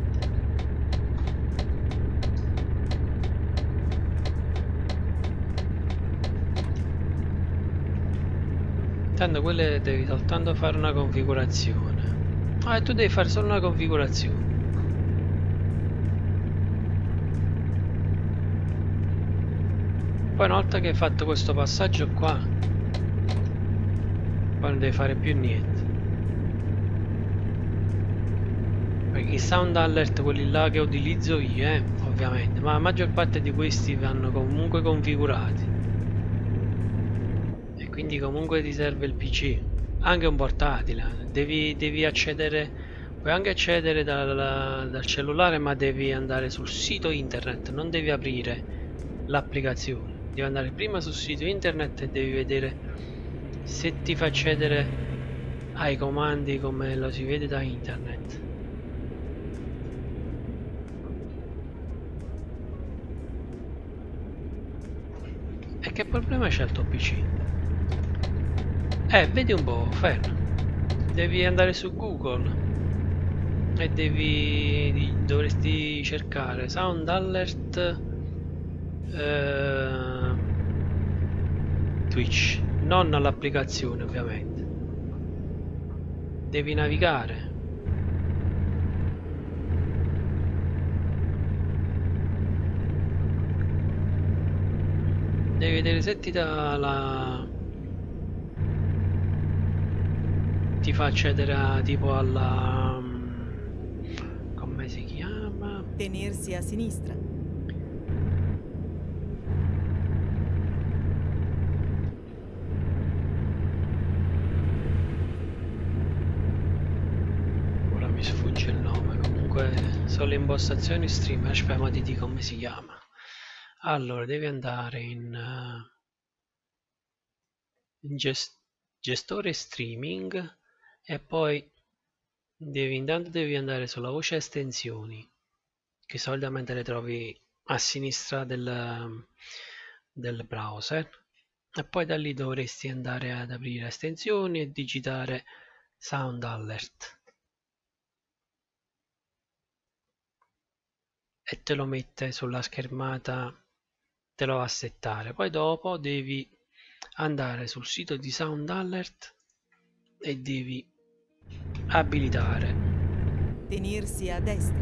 Tanto quelle devi soltanto fare una configurazione. Ah, e tu devi fare solo una configurazione. Poi una volta che hai fatto questo passaggio qua, poi non devi fare più niente. Perché i sound alert, quelli là che utilizzo io, ovviamente, ma la maggior parte di questi vanno comunque configurati. E quindi comunque ti serve il PC, anche un portatile. Devi accedere, puoi anche accedere dal cellulare, ma devi andare sul sito internet, non devi aprire l'applicazione. Devi andare prima sul sito internet e devi vedere se ti fa accedere ai comandi come lo si vede da internet. E che problema c'è il tuo PC? Vedi un po', Fer. Devi andare su Google e dovresti cercare Sound Alert Twitch, non all'applicazione ovviamente. Devi navigare. Devi vedere se ti dà ti fa accedere tipo alla... come si chiama? Tenersi a sinistra. Ora mi sfugge il nome, comunque sono le impostazioni stream, aspetta ma ti dico come si chiama. Allora devi andare in gestore streaming e poi intanto devi andare sulla voce estensioni, che solitamente le trovi a sinistra del browser, e poi da lì dovresti andare ad aprire estensioni e digitare Sound Alert e te lo mette sulla schermata, te lo va a settare. Poi dopo devi andare sul sito di Sound Alert e devi abilitare. Tenersi a destra.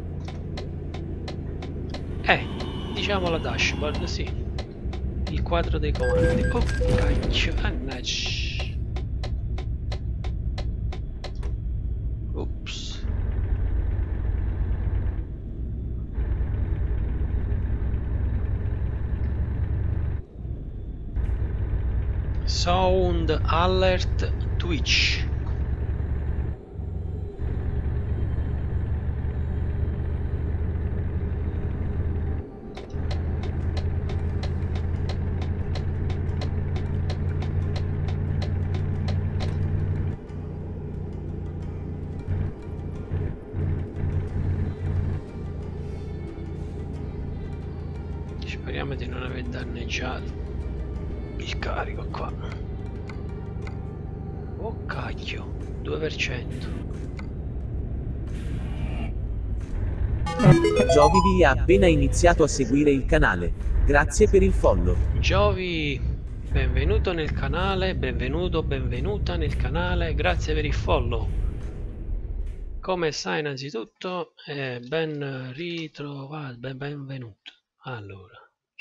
Diciamo la dashboard, sì. Il quadro dei comandi. Oh cacchio, mannaggia. Ops. Sound Alert Twitch. Speriamo di non aver danneggiato il carico qua. Oh cacchio, 2%. Giovivi ha appena iniziato a seguire il canale. Grazie per il follow. Giovi, benvenuto nel canale, benvenuta nel canale, grazie per il follow. Come stai innanzitutto? Ben ritrovato, benvenuto. Allora,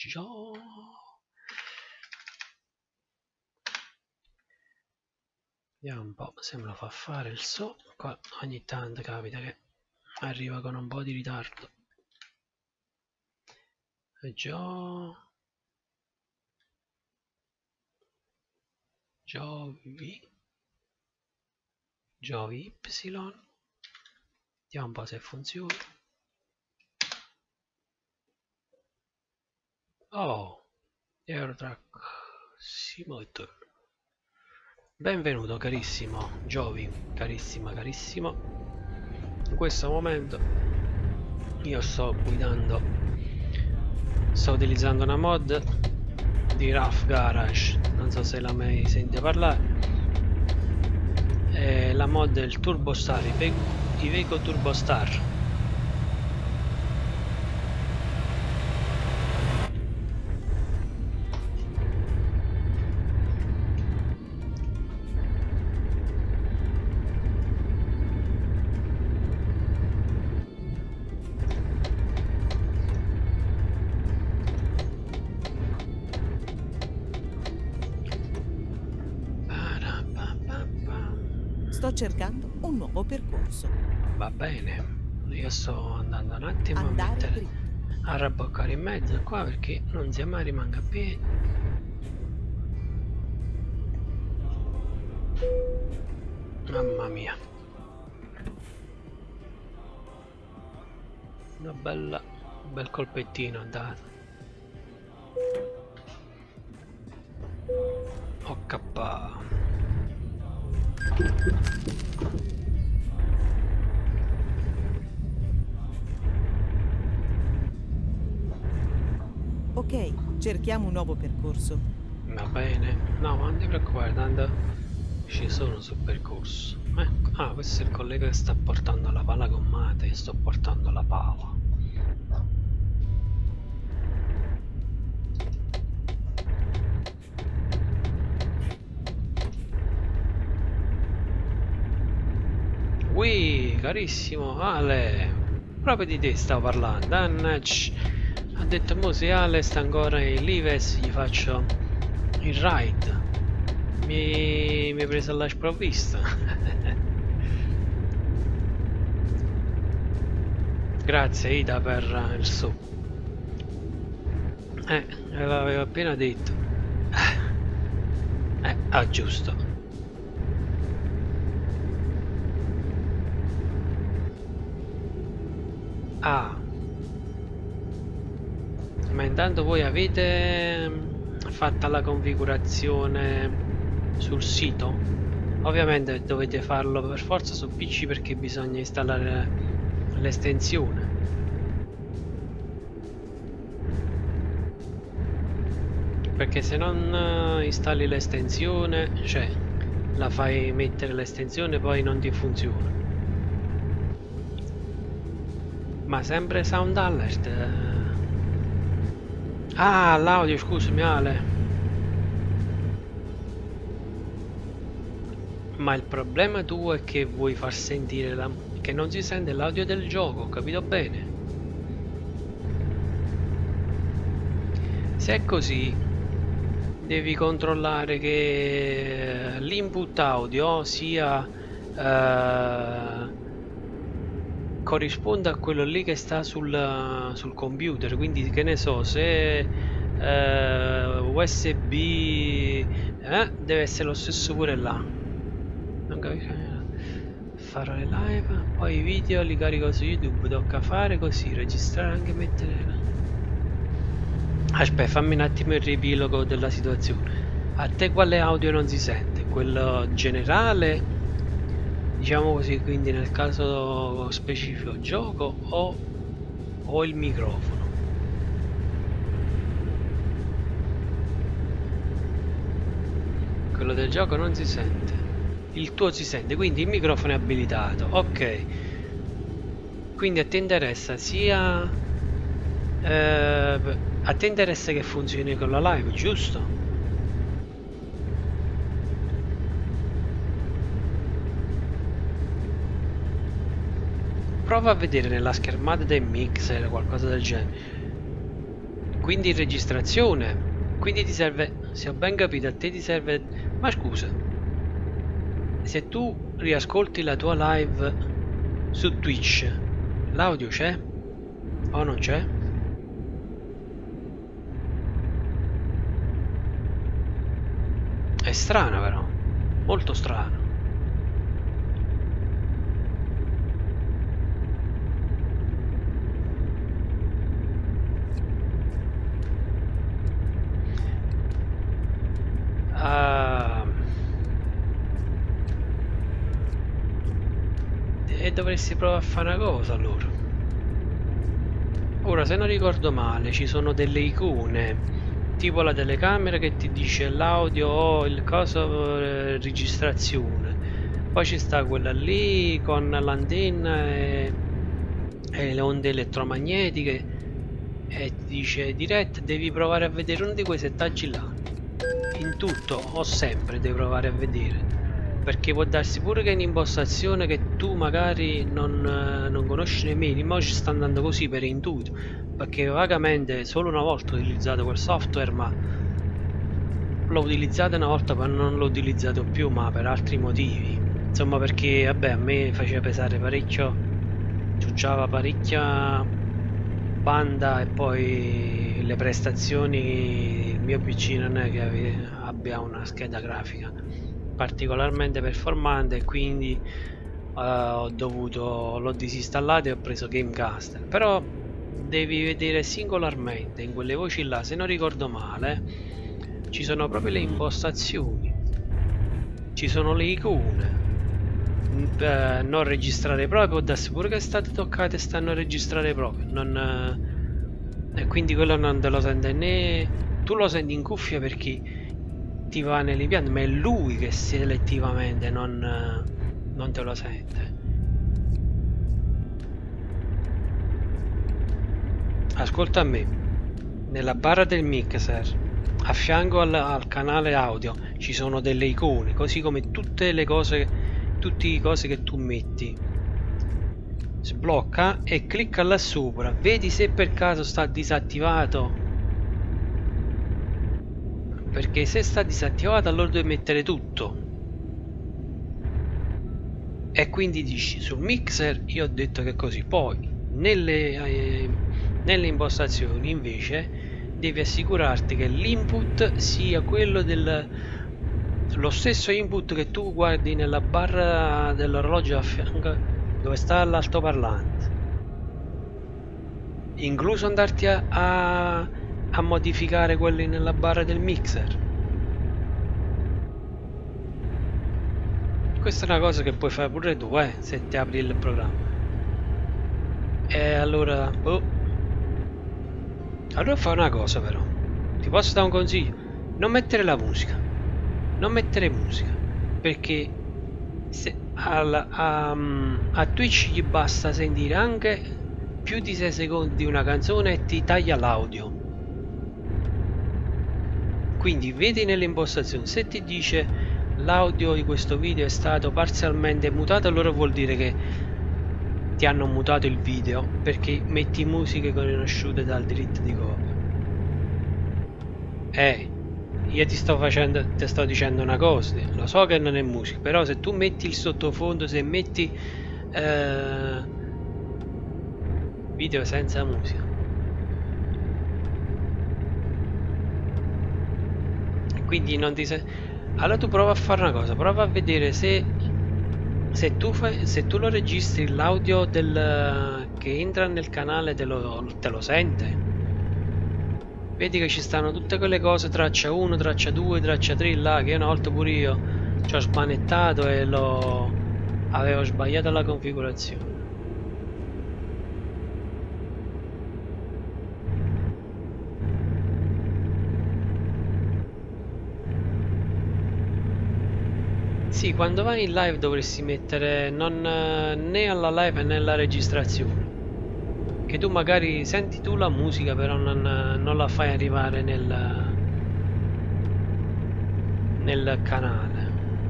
vediamo un po' se me lo fa fare il so. Qua ogni tanto capita che arriva con un po' di ritardo. Giovi Y. Vediamo un po' se funziona. Oh, Eurotrack Simulator. Benvenuto carissimo Giovi, carissimo. In questo momento io sto utilizzando una mod di Rough Garage, non so se l'ha mai sentito parlare. La mod del Turbo Star, Iveco Turbo Star. Sto cercando un nuovo percorso. Va bene. Io sto andando un attimo a Andare mettere, dritto. a rabboccare in mezzo qua perché non sia mai rimanga a piedi. Mamma mia. Un bel colpettino dato. OK. Ok, cerchiamo un nuovo percorso. Va bene. No, ma non ti preoccupare, tanto ci sono sul percorso. Ecco. Ah, questo è il collega che sta portando la pala gommata. Io sto portando la pala. Ui, carissimo Ale, proprio di te stavo parlando. Annacci, ha detto mo se Ale sta ancora in Lives gli faccio il ride. Mi hai preso alla sprovvista. Grazie Ida per il su. L'avevo appena detto. Giusto. Ah, ma intanto voi avete fatta la configurazione sul sito? Ovviamente dovete farlo per forza su PC perché bisogna installare l'estensione. Perché se non installi l'estensione, cioè la fai mettere l'estensione poi non ti funziona. Ma sempre Sound Alert. Ah, l'audio, scusami Ale. Ma il problema tuo è che vuoi far sentire che non si sente l'audio del gioco, ho capito bene? Se è così, devi controllare che l'input audio sia corrisponde a quello lì che sta sul computer, quindi che ne so, se USB deve essere lo stesso pure là. Non capisco. Farò le live, poi i video li carico su YouTube, tocca fare così, registrare anche mettere. Aspetta, fammi un attimo il riepilogo della situazione. A te quale audio non si sente? Quello generale, diciamo così, quindi nel caso specifico gioco o il microfono? Quello del gioco non si sente, il tuo si sente, quindi il microfono è abilitato. Ok, quindi a te interessa sia a te interessa che funzioni con la live, giusto? Prova a vedere nella schermata del mixer qualcosa del genere. Quindi registrazione, quindi ti serve, se ho ben capito, a te ti serve. Ma scusa, se tu riascolti la tua live su Twitch, l'audio c'è o non c'è? È strana però, molto strano. E dovresti provare a fare una cosa allora. Ora, se non ricordo male, ci sono delle icone tipo la telecamera che ti dice l'audio o il coso registrazione, poi ci sta quella lì con l'antenna e le onde elettromagnetiche e ti dice diretta, devi provare a vedere uno di quei settaggi là. In tutto o sempre devi provare a vedere, perché può darsi pure che in impostazione che tu magari non conosci nemmeno, ma ci sta andando così per intuito, perché vagamente solo una volta ho utilizzato quel software, ma l'ho utilizzato una volta poi non l'ho utilizzato più, ma per altri motivi. insomma, perché vabbè, a me faceva pesare parecchio, ciucciava parecchia banda, e poi le prestazioni, il mio PC non è che abbia una scheda grafica particolarmente performante, e quindi l'ho disinstallato e ho preso Gamecaster. Però devi vedere singolarmente in quelle voci là, se non ricordo male ci sono proprio le impostazioni, ci sono le icone, non registrare proprio, può darsi pure che state toccate e stanno a registrare proprio, e quindi quello non te lo sente né tu, lo senti in cuffia perché ti va nell'impianto, ma è lui che selettivamente non te lo sente. Ascolta a me, nella barra del mixer a fianco al canale audio ci sono delle icone, così come tutte le cose che tu metti. Sblocca e clicca là sopra, vedi se per caso sta disattivato, perché se sta disattivato allora devi mettere tutto. E quindi dici sul mixer io ho detto che così, poi nelle impostazioni invece devi assicurarti che l'input sia quello lo stesso input che tu guardi nella barra dell'orologio a fianco dove sta l'altoparlante, incluso andarti a modificare quelli nella barra del mixer. Questa è una cosa che puoi fare pure tu, se ti apri il programma. E allora allora fai una cosa, però ti posso dare un consiglio: non mettere la musica, non mettere musica, perché se a Twitch gli basta sentire anche più di 6 secondi di una canzone e ti taglia l'audio. Quindi vedi nelle impostazioni, se ti dice l'audio di questo video è stato parzialmente mutato, allora vuol dire che ti hanno mutato il video, perché metti musiche conosciute dal diritto di copia. Io ti sto dicendo una cosa, lo so che non è musica, però se tu metti il sottofondo, se metti video senza musica, quindi non ti sei, allora tu prova a fare una cosa, prova a vedere se tu lo registri l'audio che entra nel canale, te lo sente. Vedi che ci stanno tutte quelle cose, traccia 1, traccia 2, traccia 3 là, che una volta pure io ci ho smanettato e avevo sbagliato la configurazione. Sì, quando vai in live dovresti mettere né alla live né alla registrazione, che tu magari senti tu la musica però non la fai arrivare nel canale.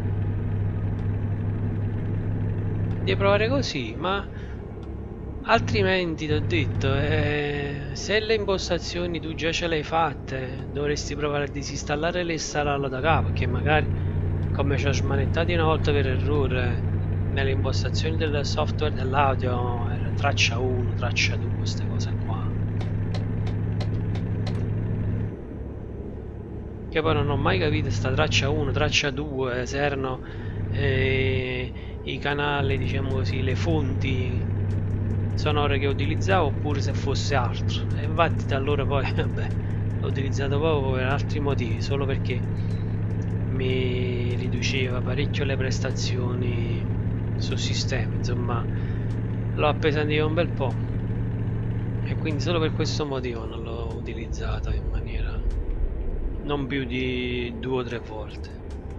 Devi provare così, ma altrimenti ti ho detto, se le impostazioni tu già ce le hai fatte, dovresti provare a disinstallare e installarlo da capo, perché magari, come ci ho smanettato una volta per errore, nelle impostazioni del software dell'audio era traccia 1, traccia 2, queste cose qua, che poi non ho mai capito sta traccia 1, traccia 2, se erano i canali, diciamo così, le fonti sonore che utilizzavo, oppure se fosse altro. E infatti da allora poi vabbè, l'ho utilizzato proprio per altri motivi, solo perché mi riduceva parecchio le prestazioni sul sistema, insomma l'ho appesantito un bel po', e quindi solo per questo motivo non l'ho utilizzato in maniera non più di 2 o 3 volte.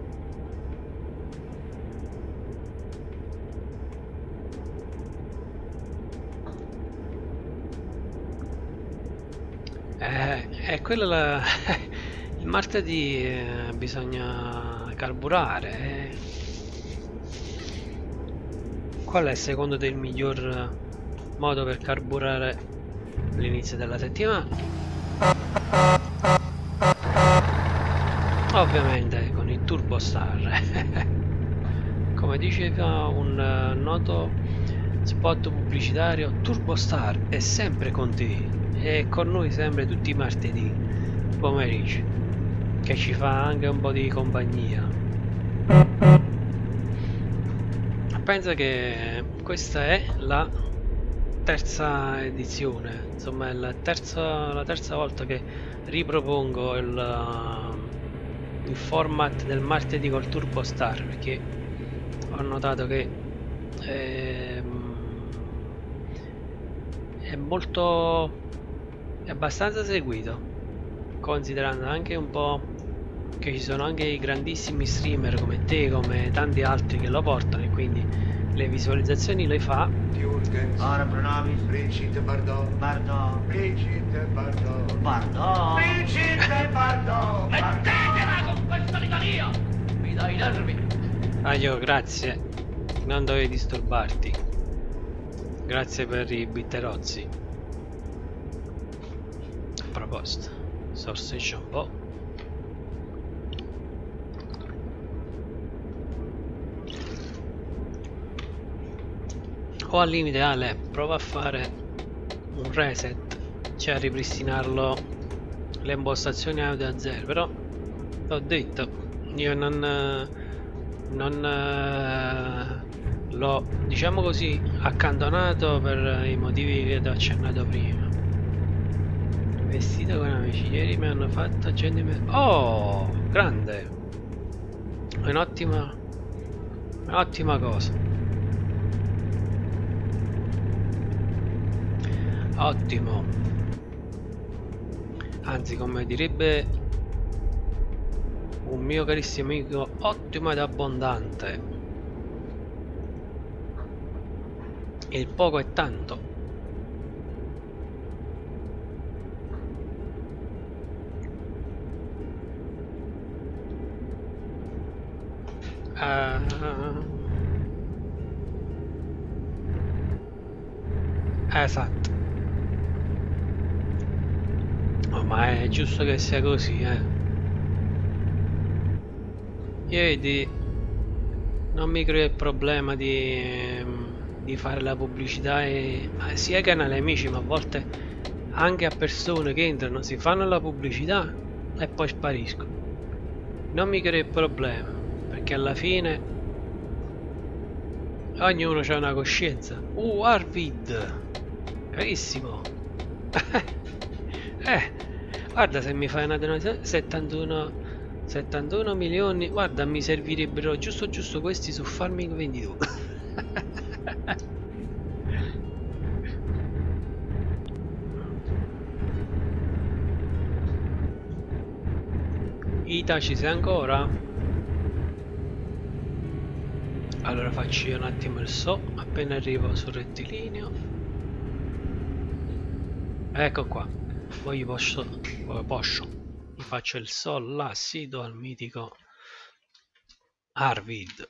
E quella il martedì bisogna carburare. Qual è secondo te il miglior modo per carburare l'inizio della settimana? Ovviamente con il Turbo Star. Come come diceva un noto spot pubblicitario, Turbostar è sempre con te e con noi sempre tutti i martedì pomeriggio, che ci fa anche un po' di compagnia. Penso che questa è la terza edizione, insomma è la terza volta che ripropongo il format del martedì col Turbostar, perché ho notato che è abbastanza seguito, considerando anche un po' che ci sono anche i grandissimi streamer come te, come tanti altri che lo portano, e quindi le visualizzazioni le fa. Ora pronomi. Brigitte Bardot. Bardot. Brigitte Bardot. Bardot. Brigitte Bardot. Mettetela con questo litanio! Mi dai i nervi! Aglio, grazie, non dovevi disturbarti. Grazie per i bitterozzi. A proposito, sorseggia un po'. O al limite, Ale, prova a fare un reset, cioè a ripristinarlo le impostazioni audio a zero, però l'ho detto, io non l'ho, diciamo così, accantonato per i motivi che ti ho accennato prima. Vestito con amici, ieri mi hanno fatto gente. Oh, grande, è un'ottima cosa. Ottimo, anzi, come direbbe un mio carissimo amico, ottimo ed abbondante. Il poco è tanto. Esatto. Oh, ma è giusto che sia così, Vedi, non mi creo il problema di fare la pubblicità sia ai canali amici, ma a volte anche a persone che entrano, si fanno la pubblicità e poi spariscono. Non mi creo il problema, perché alla fine ognuno ha una coscienza. Arvid, carissimo. Guarda, se mi fai una donazione 71 milioni, guarda, mi servirebbero giusto questi su Farming 22. Ita, ci sei ancora? Allora faccio io un attimo il appena arrivo sul rettilineo. Ecco qua. Poi posso mi faccio il là, sito al mitico Arvid.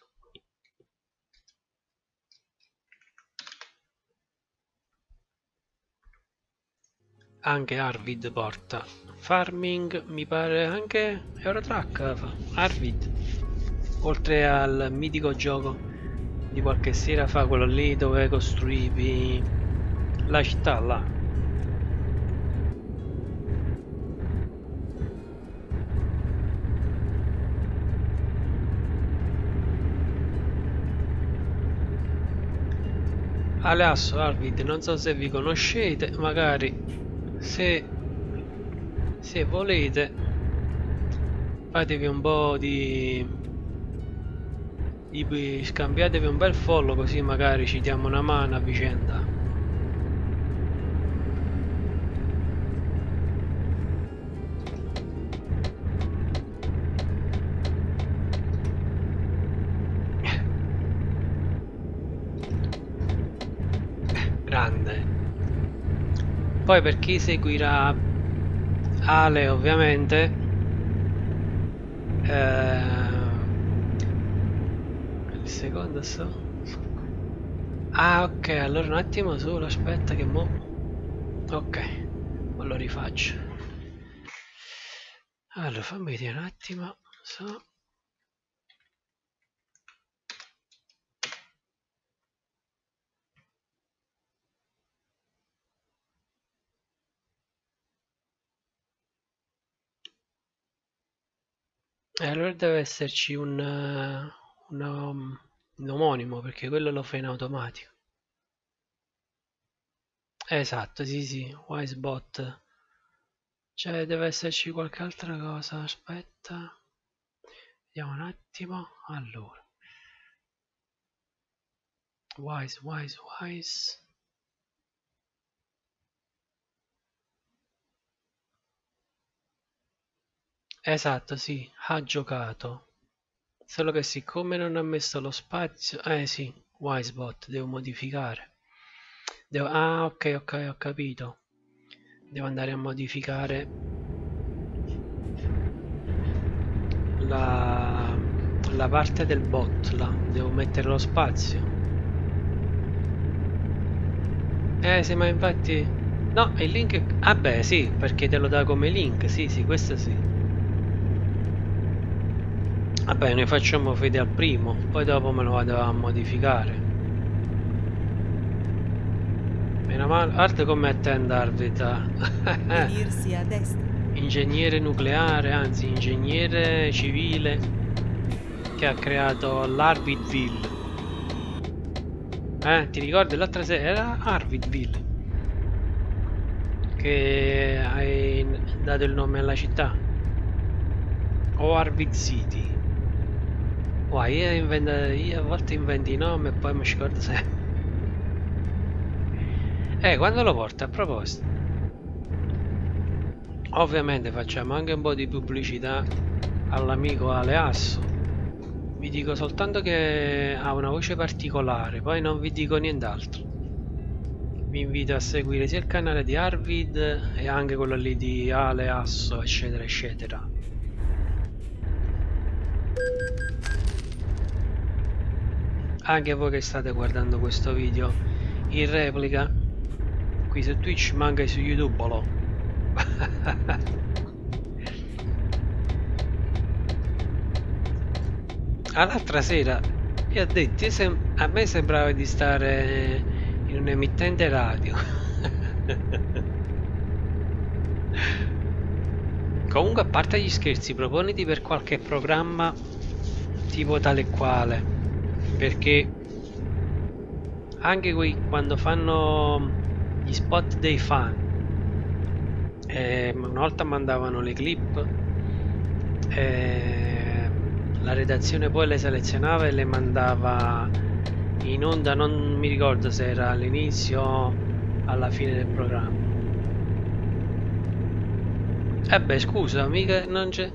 Anche Arvid porta Farming, mi pare anche Eurotrack fa Arvid, oltre al mitico gioco di qualche sera fa, quello lì dove costruivi la città là. Aleasso, Arvid, non so se vi conoscete, magari se volete fatevi un po' scambiatevi un bel follow, così magari ci diamo una mano a vicenda. Grande. Poi per chi seguirà Ale, ovviamente, il secondo ok, allora un attimo solo, aspetta che ok, ma lo rifaccio. Allora fammi vedere un attimo Allora deve esserci un omonimo, perché quello lo fa in automatico. Esatto, sì sì, Wisebot. Cioè deve esserci qualche altra cosa, aspetta. Vediamo un attimo. Allora. Wise. Esatto, sì, ha giocato. Solo che siccome non ha messo lo spazio... sì, Wisebot, devo modificare. Ah, ok, ho capito. Devo andare a modificare la parte del bot là. Devo mettere lo spazio. Sì, ma infatti... No, il link... Ah beh, sì, perché te lo dà come link. Sì, questo sì. Vabbè, noi facciamo fede al primo, poi dopo me lo vado a modificare. Meno male, guarda come attende Arvita. Venirsi a destra. Ingegnere nucleare, anzi ingegnere civile, che ha creato l'Arvidville. Ti ricordi l'altra sera? Era Arvidville che hai dato il nome alla città. O Arvid City. Wow, io a volte invento i nomi e poi mi scordo sempre. Quando lo porta a proposito? Ovviamente facciamo anche un po' di pubblicità all'amico Aleasso. Vi dico soltanto che ha una voce particolare, poi non vi dico nient'altro. Vi invito a seguire sia il canale di Arvid e anche quello lì di Aleasso, eccetera eccetera. Anche voi che state guardando questo video in replica qui su Twitch ma anche su YouTube l'altra sera io ho detto a me sembrava di stare in un emittente radio. Comunque, a parte gli scherzi, proponiti per qualche programma tipo tale e quale, perché anche qui quando fanno gli spot dei fan, una volta mandavano le clip, la redazione poi le selezionava e le mandava in onda, non mi ricordo se era all'inizio o alla fine del programma. Beh, scusa, mica non c'è...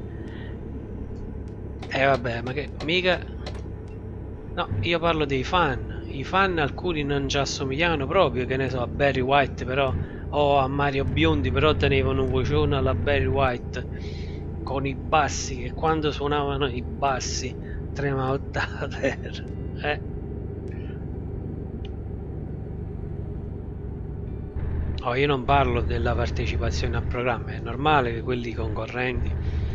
vabbè, ma che... mica... No, io parlo dei fan. I fan alcuni non ci assomigliavano proprio, che ne so, a Barry White però, o a Mario Biondi, però tenevano un vocione alla Barry White, con i bassi, che quando suonavano i bassi tremava tutta la terra. Oh, io non parlo della partecipazione al programma, è normale che quelli concorrenti,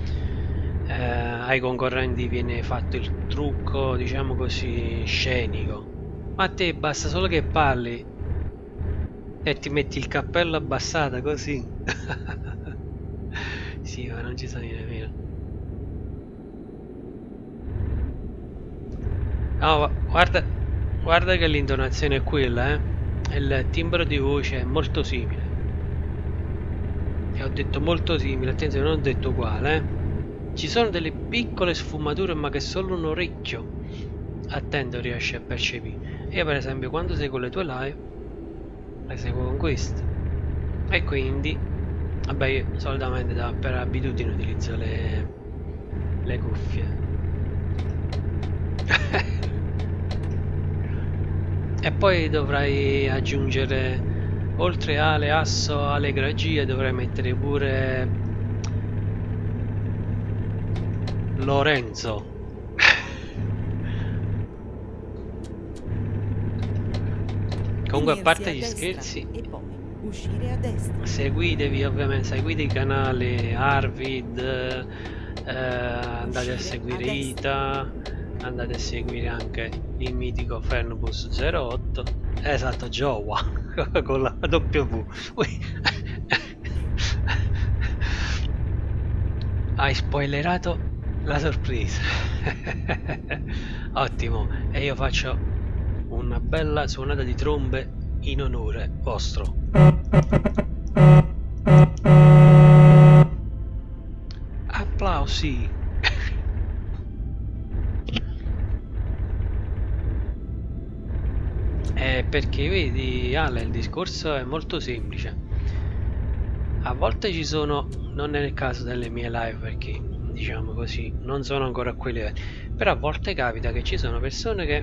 ai concorrenti viene fatto il trucco, diciamo così, scenico. Ma a te basta solo che parli e ti metti il cappello abbassato così. Sì, ma non ci sono nemmeno. No, guarda che l'intonazione è quella, il timbro di voce è molto simile. E ho detto molto simile, attenzione, non ho detto uguale, Ci sono delle piccole sfumature, ma che solo un orecchio attento riesce a percepire. Io per esempio quando seguo le tue live le seguo con queste, e quindi vabbè, io solitamente per abitudine utilizzo le cuffie. E poi dovrai aggiungere, oltre alle asso, alle gragie, dovrai mettere pure Lorenzo. Comunque, a parte gli scherzi, e poi uscire a destra. seguitevi, ovviamente seguite i canali Arvid, andate a seguire Ita, andate a seguire anche il mitico Fernbus 08, esatto, Jowa con la W. Hai spoilerato La sorpresa. Ottimo. E io faccio una bella suonata di trombe in onore vostro. Applausi. Perché vedi Ale, il discorso è molto semplice. A volte ci sono, non è nel caso delle mie live perché diciamo così non sono ancora a quei livelli, però a volte capita che ci sono persone che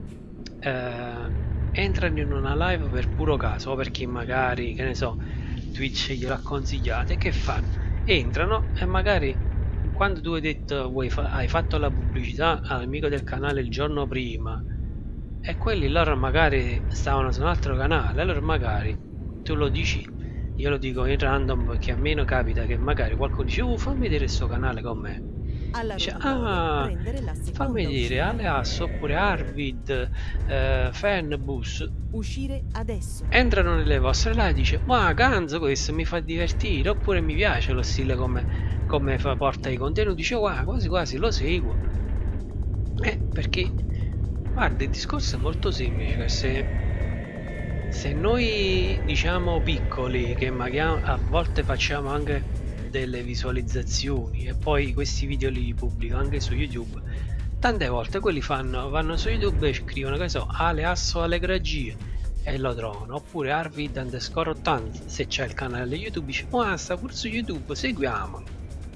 entrano in una live per puro caso, o perché magari, che ne so, Twitch glielo ha consigliato, e che fanno? Entrano e magari quando tu hai detto hai fatto la pubblicità all'amico del canale il giorno prima e quelli loro magari stavano su un altro canale, allora magari tu lo dici, io lo dico in random perché a me capita che magari qualcuno dice fammi vedere sto canale con me, dice fammi vedere Aleas oppure Arvid, Fanbus, Uscire adesso. entrano nelle vostre live e dice ma ganzo, questo mi fa divertire, oppure mi piace lo stile come porta i contenuti, dice guarda, quasi quasi lo seguo, perché guarda, il discorso è molto semplice. Se noi diciamo piccoli, che magari a volte facciamo anche delle visualizzazioni e poi questi video li pubblico anche su YouTube, tante volte quelli vanno su YouTube e scrivono che so Aleasso Allegragie e lo trovano, oppure Arvid underscore 80 se c'è il canale YouTube, dice ma sta pure su YouTube, seguiamolo.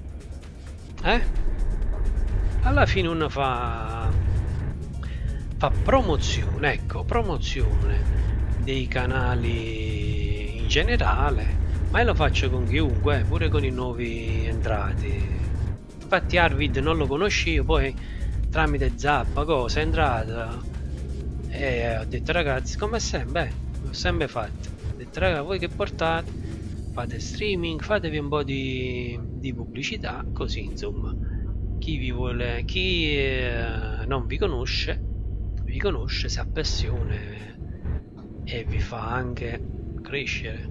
Alla fine uno fa promozione, ecco, promozione dei canali in generale, ma io lo faccio con chiunque, pure con i nuovi entrati. Infatti Arvid non lo conoscevo, poi tramite Zappa cosa è entrato e ho detto ragazzi, come sempre, l'ho sempre fatto, ho detto ragazzi, voi che portate, fate streaming, fatevi un po' di pubblicità, così insomma chi vi vuole, chi non vi conosce si appassione e vi fa anche crescere.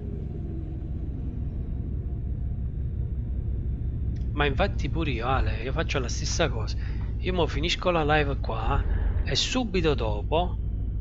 Ma infatti pure io Ale, io faccio la stessa cosa, io mo finisco la live qua e subito dopo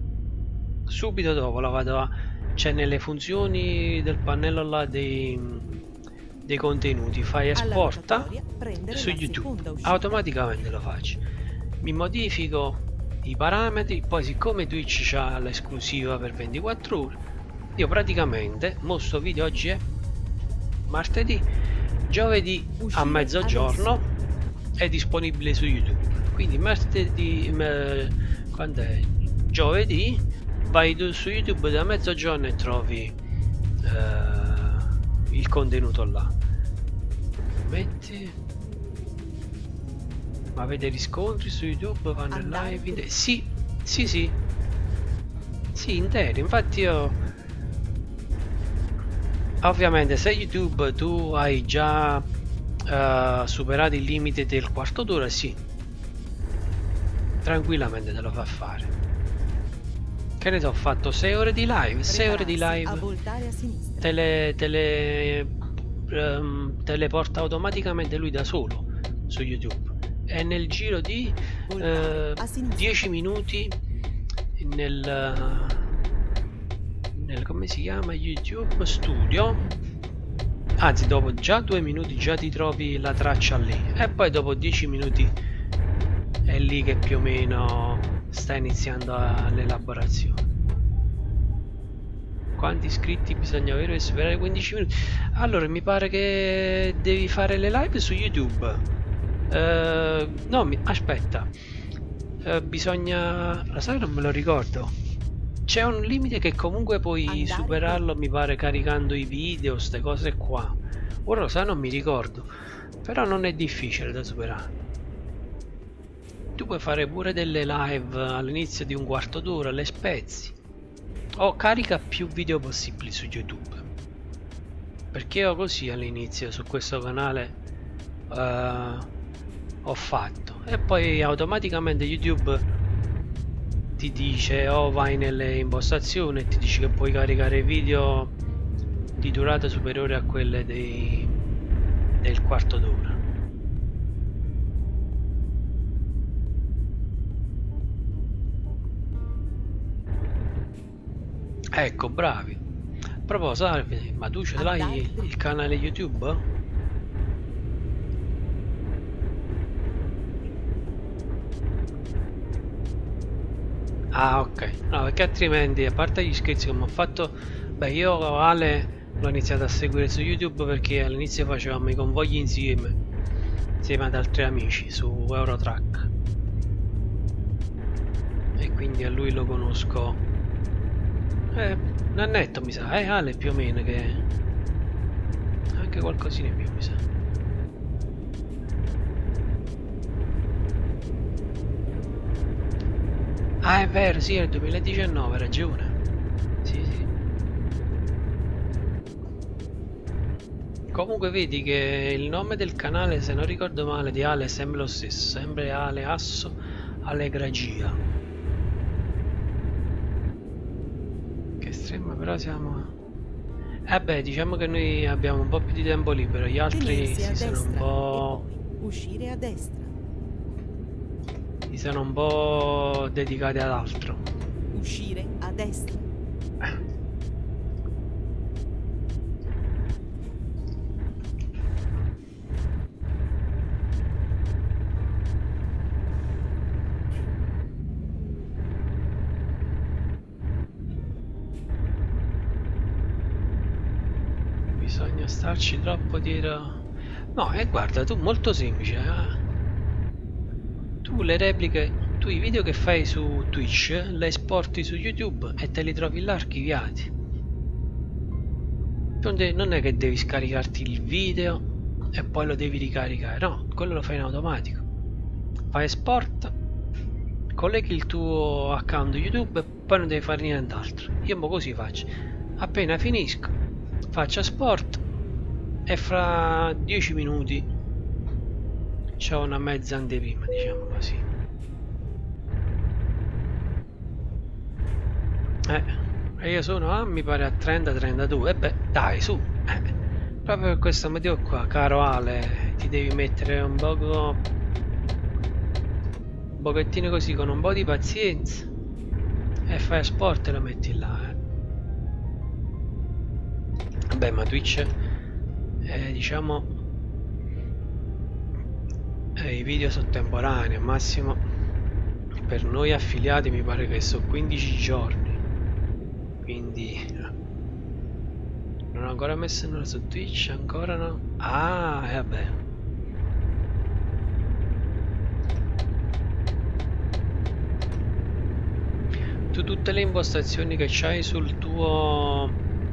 la vado a, c'è nelle funzioni del pannello là dei contenuti, fai esporta su YouTube, automaticamente lo faccio, mi modifico i parametri, poi siccome Twitch ha l'esclusiva per 24 ore, io praticamente sto video oggi è martedì, giovedì a mezzogiorno è disponibile su YouTube, quindi martedì quando è giovedì vai su YouTube da mezzogiorno e trovi il contenuto là. Metti, ma avete riscontri su YouTube? Vanno in live? Sì, interi. Infatti io ovviamente se YouTube tu hai già superato il limite del quarto d'ora, sì, tranquillamente te lo fa fare. Che ne so, ho fatto 6 ore di live, 6 ore di live te le porta automaticamente lui da solo su YouTube. E nel giro di 10 minuti nel come si chiama, YouTube Studio, anzi dopo già 2 minuti già ti trovi la traccia lì, e poi dopo 10 minuti è lì che più o meno sta iniziando l'elaborazione. Quanti iscritti bisogna avere per superare 15 minuti? Allora mi pare che devi fare le live su YouTube. No, aspetta, bisogna, lo sai, non me lo ricordo, c'è un limite che comunque puoi superarlo, mi pare, caricando i video, ste cose qua, ora lo sai, non mi ricordo, però non è difficile da superare. Tu puoi fare pure delle live all'inizio di un quarto d'ora, le spezzi, o carica più video possibili su YouTube, perché io così all'inizio su questo canale ho fatto, e poi automaticamente YouTube ti dice, o vai nelle impostazioni e ti dice che puoi caricare video di durata superiore a quelle del quarto d'ora. Ecco, bravi. A proposito, Arvide, ma tu ce l'hai il canale YouTube? Ah, ok. No, perché altrimenti, a parte gli scherzi che mi ho fatto, beh, io Ale l'ho iniziato a seguire su YouTube perché all'inizio facevamo i convogli insieme ad altri amici su Eurotrack. E quindi a lui lo conosco. Un annetto mi sa, Ale più o meno, che anche qualcosina in più mi sa. Ah, è vero, sì, è il 2019, hai ragione. Sì, sì. Comunque vedi che il nome del canale, se non ricordo male, di Ale è sempre lo stesso, sempre Ale Asso Allegragia. Che estrema, però siamo... beh, diciamo che noi abbiamo un po' più di tempo libero, gli altri Tenersi a si sono un destra po'... e poi uscire a destra. si sono un po' dedicati ad altro. Uscire a destra. Bisogna starci troppo dietro. No, guarda, tu molto semplice. Tu le repliche, tu i video che fai su Twitch le esporti su YouTube e te li trovi là archiviati. Non è che devi scaricarti il video e poi lo devi ricaricare, no, quello lo fai in automatico. Fai esport, colleghi il tuo account YouTube e poi non devi fare nient'altro. Io mo così faccio. Appena finisco, faccio esport e fra 10 minuti c'ho una mezza anteprima, diciamo così. E io sono mi pare a 30-32. E beh, dai, su. Proprio per questo motivo qua, caro Ale, ti devi mettere un pochettino così, con un po' di pazienza, e fai sport e lo metti là. Beh, ma Twitch diciamo i video sono temporanei, al massimo per noi affiliati mi pare che sono 15 giorni, quindi non ho ancora messo nulla su Twitch, ancora no. Vabbè. Tu tutte le impostazioni che c'hai sul tuo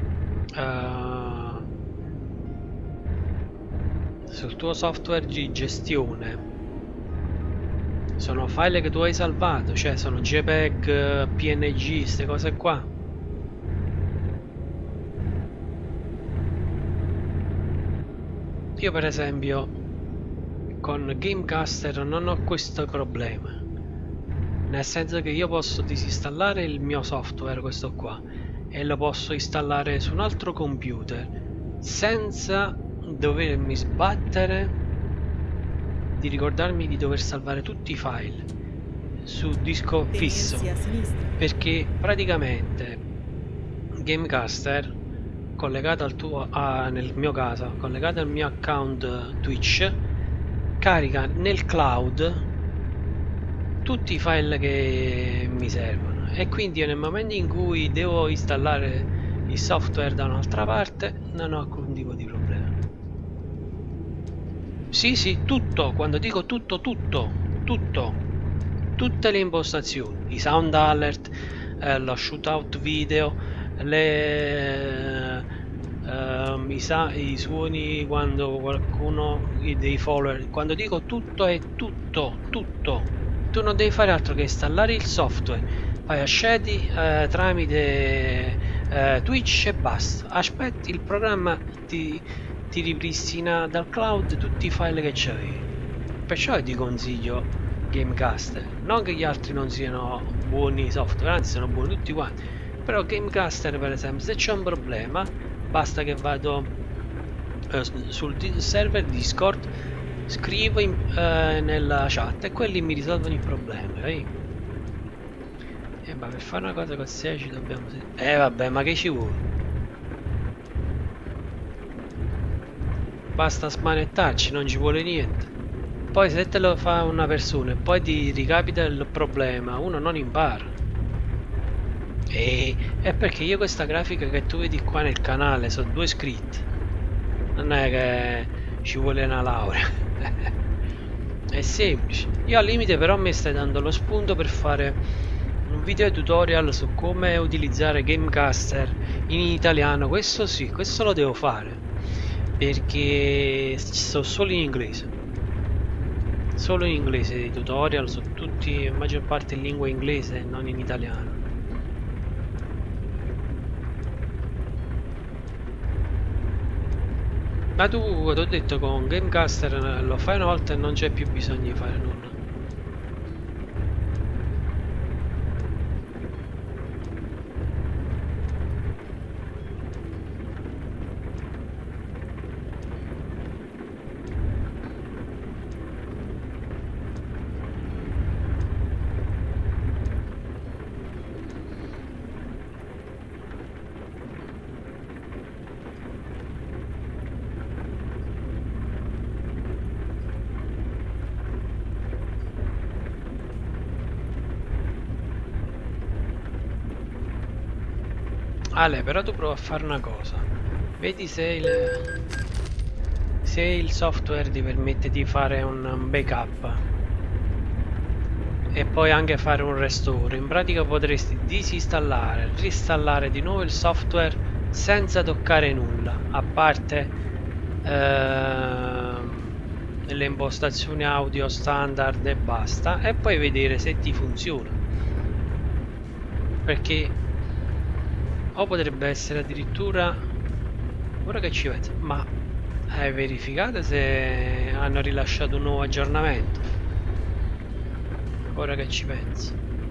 software di gestione sono file che tu hai salvato, cioè sono JPEG, PNG, queste cose qua. Io per esempio con Gamecaster non ho questo problema, nel senso che io posso disinstallare il mio software, questo qua, e lo posso installare su un altro computer senza dovermi sbattere di ricordarmi di dover salvare tutti i file su disco fisso, perché praticamente Gamecaster collegato al tuo nel mio caso collegato al mio account Twitch carica nel cloud tutti i file che mi servono, e quindi io nel momento in cui devo installare il software da un'altra parte non ho alcun tipo di problema. Sì, tutto, quando dico tutto, tutte le impostazioni, i sound alert, lo shootout video, i suoni quando qualcuno dei follower, quando dico tutto è tutto. Tu non devi fare altro che installare il software, fai accedi tramite Twitch e basta, aspetti, il programma ti ripristina dal cloud tutti i file che c'avevi. Perciò ti consiglio Gamecaster, non che gli altri non siano buoni software, anzi sono buoni tutti quanti, però Gamecaster per esempio, se c'è un problema basta che vado sul server Discord, scrivo nella chat e quelli mi risolvono il problema, e Ma per fare una cosa con 16 dobbiamo... vabbè, ma che ci vuole? Basta smanettarci, non ci vuole niente. Poi se te lo fa una persona e poi ti ricapita il problema, uno non impara. E è perché io questa grafica che tu vedi qua nel canale sono 2 iscritti. Non è che ci vuole una laurea. È semplice. Io al limite però mi stai dando lo spunto per fare un video tutorial su come utilizzare Gamecaster in italiano. Questo sì, questo lo devo fare. Perché sto solo in inglese. Solo in inglese i tutorial su tutti, la maggior parte in lingua inglese, non in italiano. Ma tu, ti ho detto, con Gamecaster lo fai una volta e non c'è più bisogno di fare nulla. Ale, però tu prova a fare una cosa. Vedi se il software ti permette di fare un backup e poi anche fare un restore. In pratica potresti disinstallare, reinstallare di nuovo il software senza toccare nulla, a parte le impostazioni audio standard e basta, e poi vedere se ti funziona. Perché o potrebbe essere addirittura, ora che ci vedo, ma hai verificato se hanno rilasciato un nuovo aggiornamento? Ora che ci penso.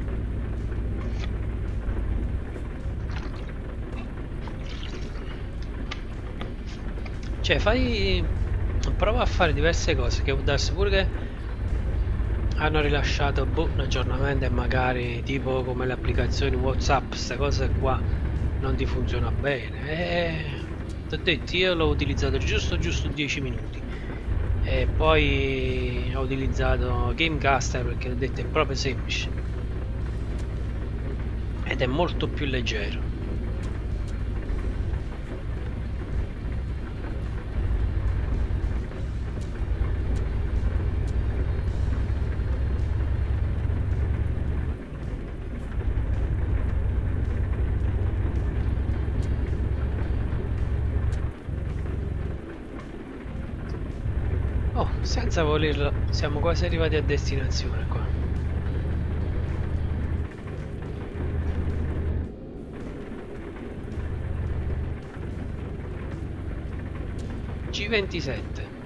Cioè prova a fare diverse cose, che può darsi pure che hanno rilasciato un aggiornamento e magari tipo come le applicazioni WhatsApp, queste cose qua non ti funziona bene. Ti ho detto, io l'ho utilizzato giusto 10 minuti e poi ho utilizzato Gamecaster perché ho detto è proprio semplice ed è molto più leggero. Senza volerlo, siamo quasi arrivati a destinazione qua. G27.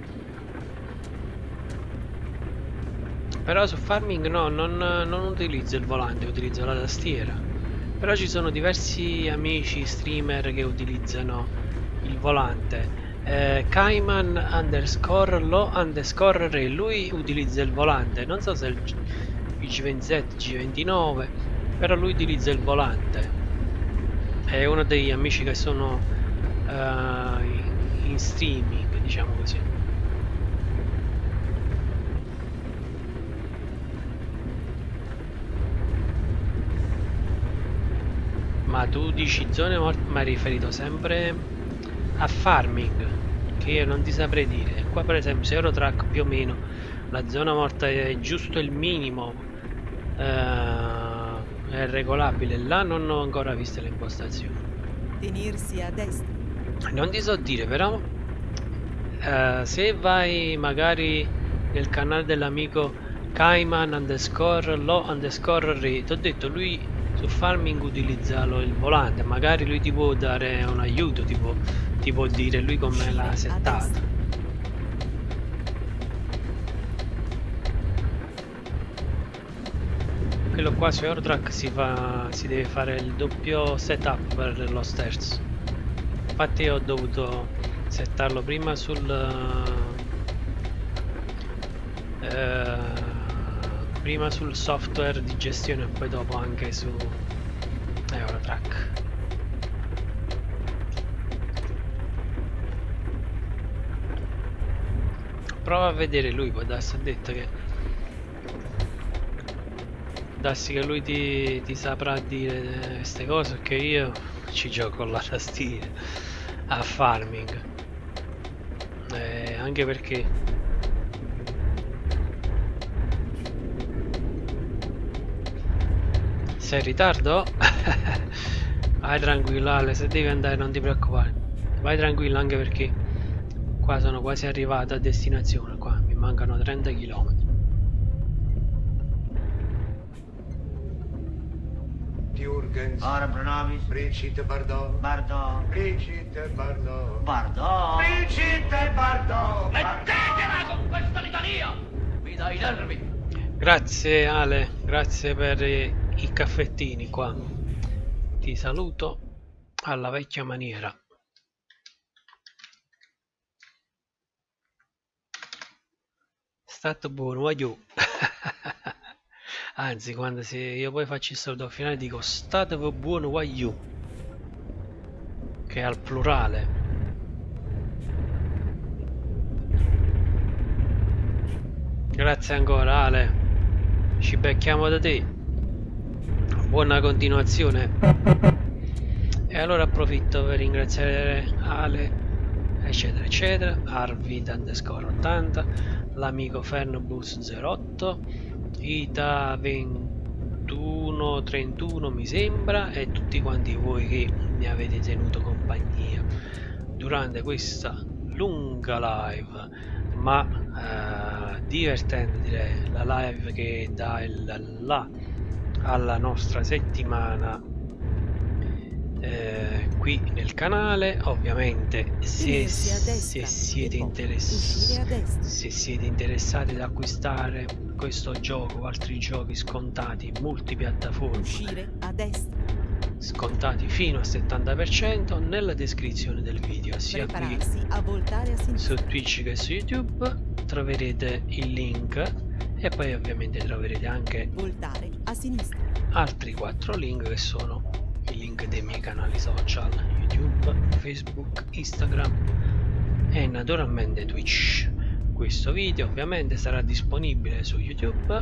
Però su Farming no, non utilizzo il volante, utilizzo la tastiera. Però ci sono diversi amici streamer che utilizzano il volante. Cayman underscore lo underscore re, lui utilizza il volante, non so se il G27, G29, però lui utilizza il volante, è uno degli amici che sono in streaming, diciamo così. Ma tu dici zone morte, ma hai riferito sempre a Farming, che io non ti saprei dire. Qua per esempio su Eurotrack più o meno la zona morta è giusto il minimo, è regolabile. Là non ho ancora visto le impostazioni. Tenersi a destra. Non ti so dire, però se vai magari nel canale dell'amico Cayman underscore lo underscore re, ti ho detto, lui su Farming utilizza il volante, magari lui ti può dare un aiuto, ti può dire lui come l'ha settata. Quello qua su Eurotrack si deve fare il doppio setup per lo sterzo. Infatti io ho dovuto settarlo prima prima sul software di gestione e poi dopo anche track. Prova a vedere lui, può darsi, ha detto che darsi che lui ti saprà dire queste cose, perché io ci gioco con la tastiera a farming, anche perché sei in ritardo? Vai tranquillo Ale, se devi andare non ti preoccupare, vai tranquillo, anche perché qua sono quasi arrivato a destinazione, qua mi mancano 30 km. Jürgens, Ora Brunovis, Brigitte Bardot, Bardot, Brigitte Bardot, Bardot. Brigitte Bardot. Mettetela con questa litania! Mi dai i nervi! Grazie Ale, grazie per i caffettini qua. Ti saluto alla vecchia maniera. Stato buono, voglio. Anzi, quando se io poi faccio il saluto finale dico stato buono, voglio, che è al plurale. Grazie ancora Ale, ci becchiamo da te, buona continuazione. E allora approfitto per ringraziare Ale, eccetera eccetera, Arvid underscore 80, l'amico Fernobus 08, Ita 2131 mi sembra, e tutti quanti voi che mi avete tenuto compagnia durante questa lunga live, ma divertente, direi, la live che dà il là alla nostra settimana qui nel canale. Ovviamente se siete interessati ad acquistare questo gioco o altri giochi scontati multipiattaforma, Uscire a destra. scontati fino al 70%, nella descrizione del video, sia qui Prepararsi a voltare a su sinistra. Twitch che su YouTube, troverete il link, e poi ovviamente troverete anche Voltare a sinistra. altri 4 link che sono i link dei miei canali social: YouTube, Facebook, Instagram e naturalmente Twitch. Questo video ovviamente sarà disponibile su YouTube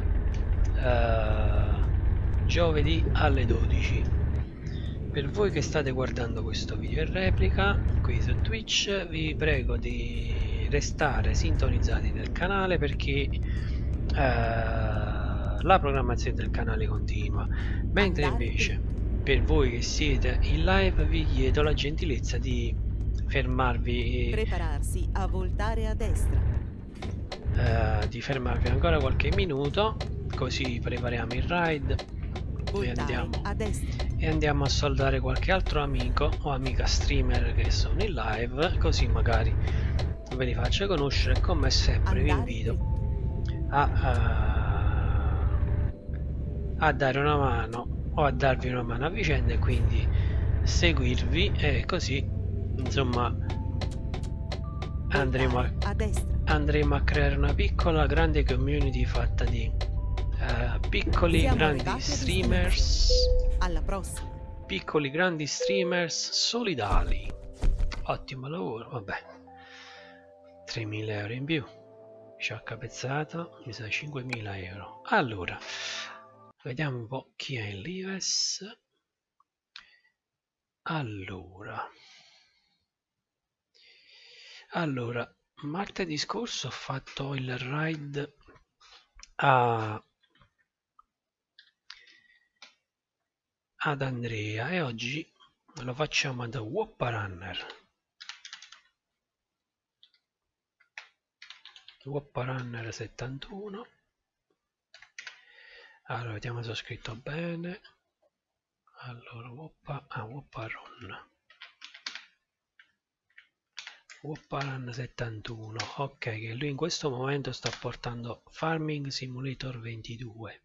giovedì alle 12. Per voi che state guardando questo video in replica qui su Twitch, vi prego di restare sintonizzati nel canale, perché la programmazione del canale continua, mentre invece per voi che siete in live vi chiedo la gentilezza di fermarvi, Prepararsi a voltare a destra. di fermarvi ancora qualche minuto, così prepariamo il raid Voltare a destra. e andiamo a soldare qualche altro amico o amica streamer che sono in live, così magari ve li faccio conoscere. Come sempre vi invito a dare una mano o a darvi una mano a vicenda, e quindi seguirvi, e così insomma andremo a creare una piccola grande community fatta di piccoli Siamo grandi arrivati a streamers, Alla prossima. piccoli grandi streamers solidali. Ottimo lavoro, vabbè, 3.000 euro in più ci ho capezzato, mi sa 5.000 euro. Allora vediamo un po' chi è in Lives. Allora martedì scorso ho fatto il raid ad Andrea, e oggi lo facciamo ad Whopparunner 71. Allora vediamo se ho scritto bene. Allora Whopparun 71, ok, che lui in questo momento sta portando Farming Simulator 22.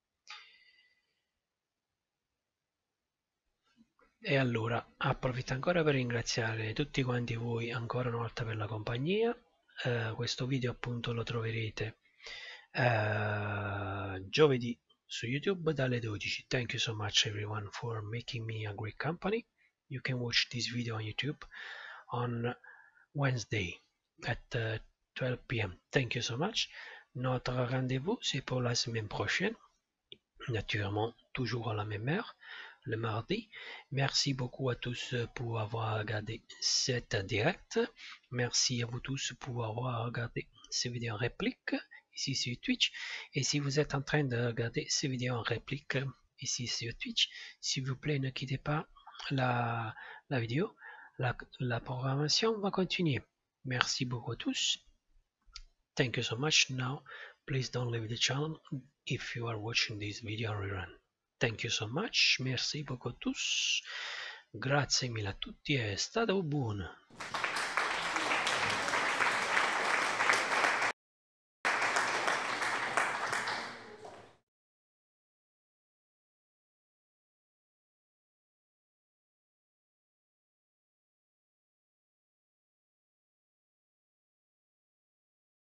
E allora approfitto ancora per ringraziare tutti quanti voi ancora una volta per la compagnia. Questo video appunto lo troverete giovedì su YouTube dalle 12. Thank you so much everyone for making me a great company. You can watch this video on YouTube on Wednesday at 12 p.m. Thank you so much. Notre rendez-vous, c'est pour la semaine prochaine. Naturellement, toujours à la même heure, le mardi. Merci beaucoup à tous pour avoir regardé cette direct. Merci à vous tous pour avoir regardé ces vidéos en réplique ici sur Twitch. Et si vous êtes en train de regarder ces vidéos en réplique ici sur Twitch, s'il vous plaît, ne quittez pas la vidéo. La programmation va continuer. Merci beaucoup à tous. Thank you so much. Now, please don't leave the channel if you are watching this video on rerun. Thank you so much. Merci beaucoup a tous. Grazie mille a tutti e state buoni.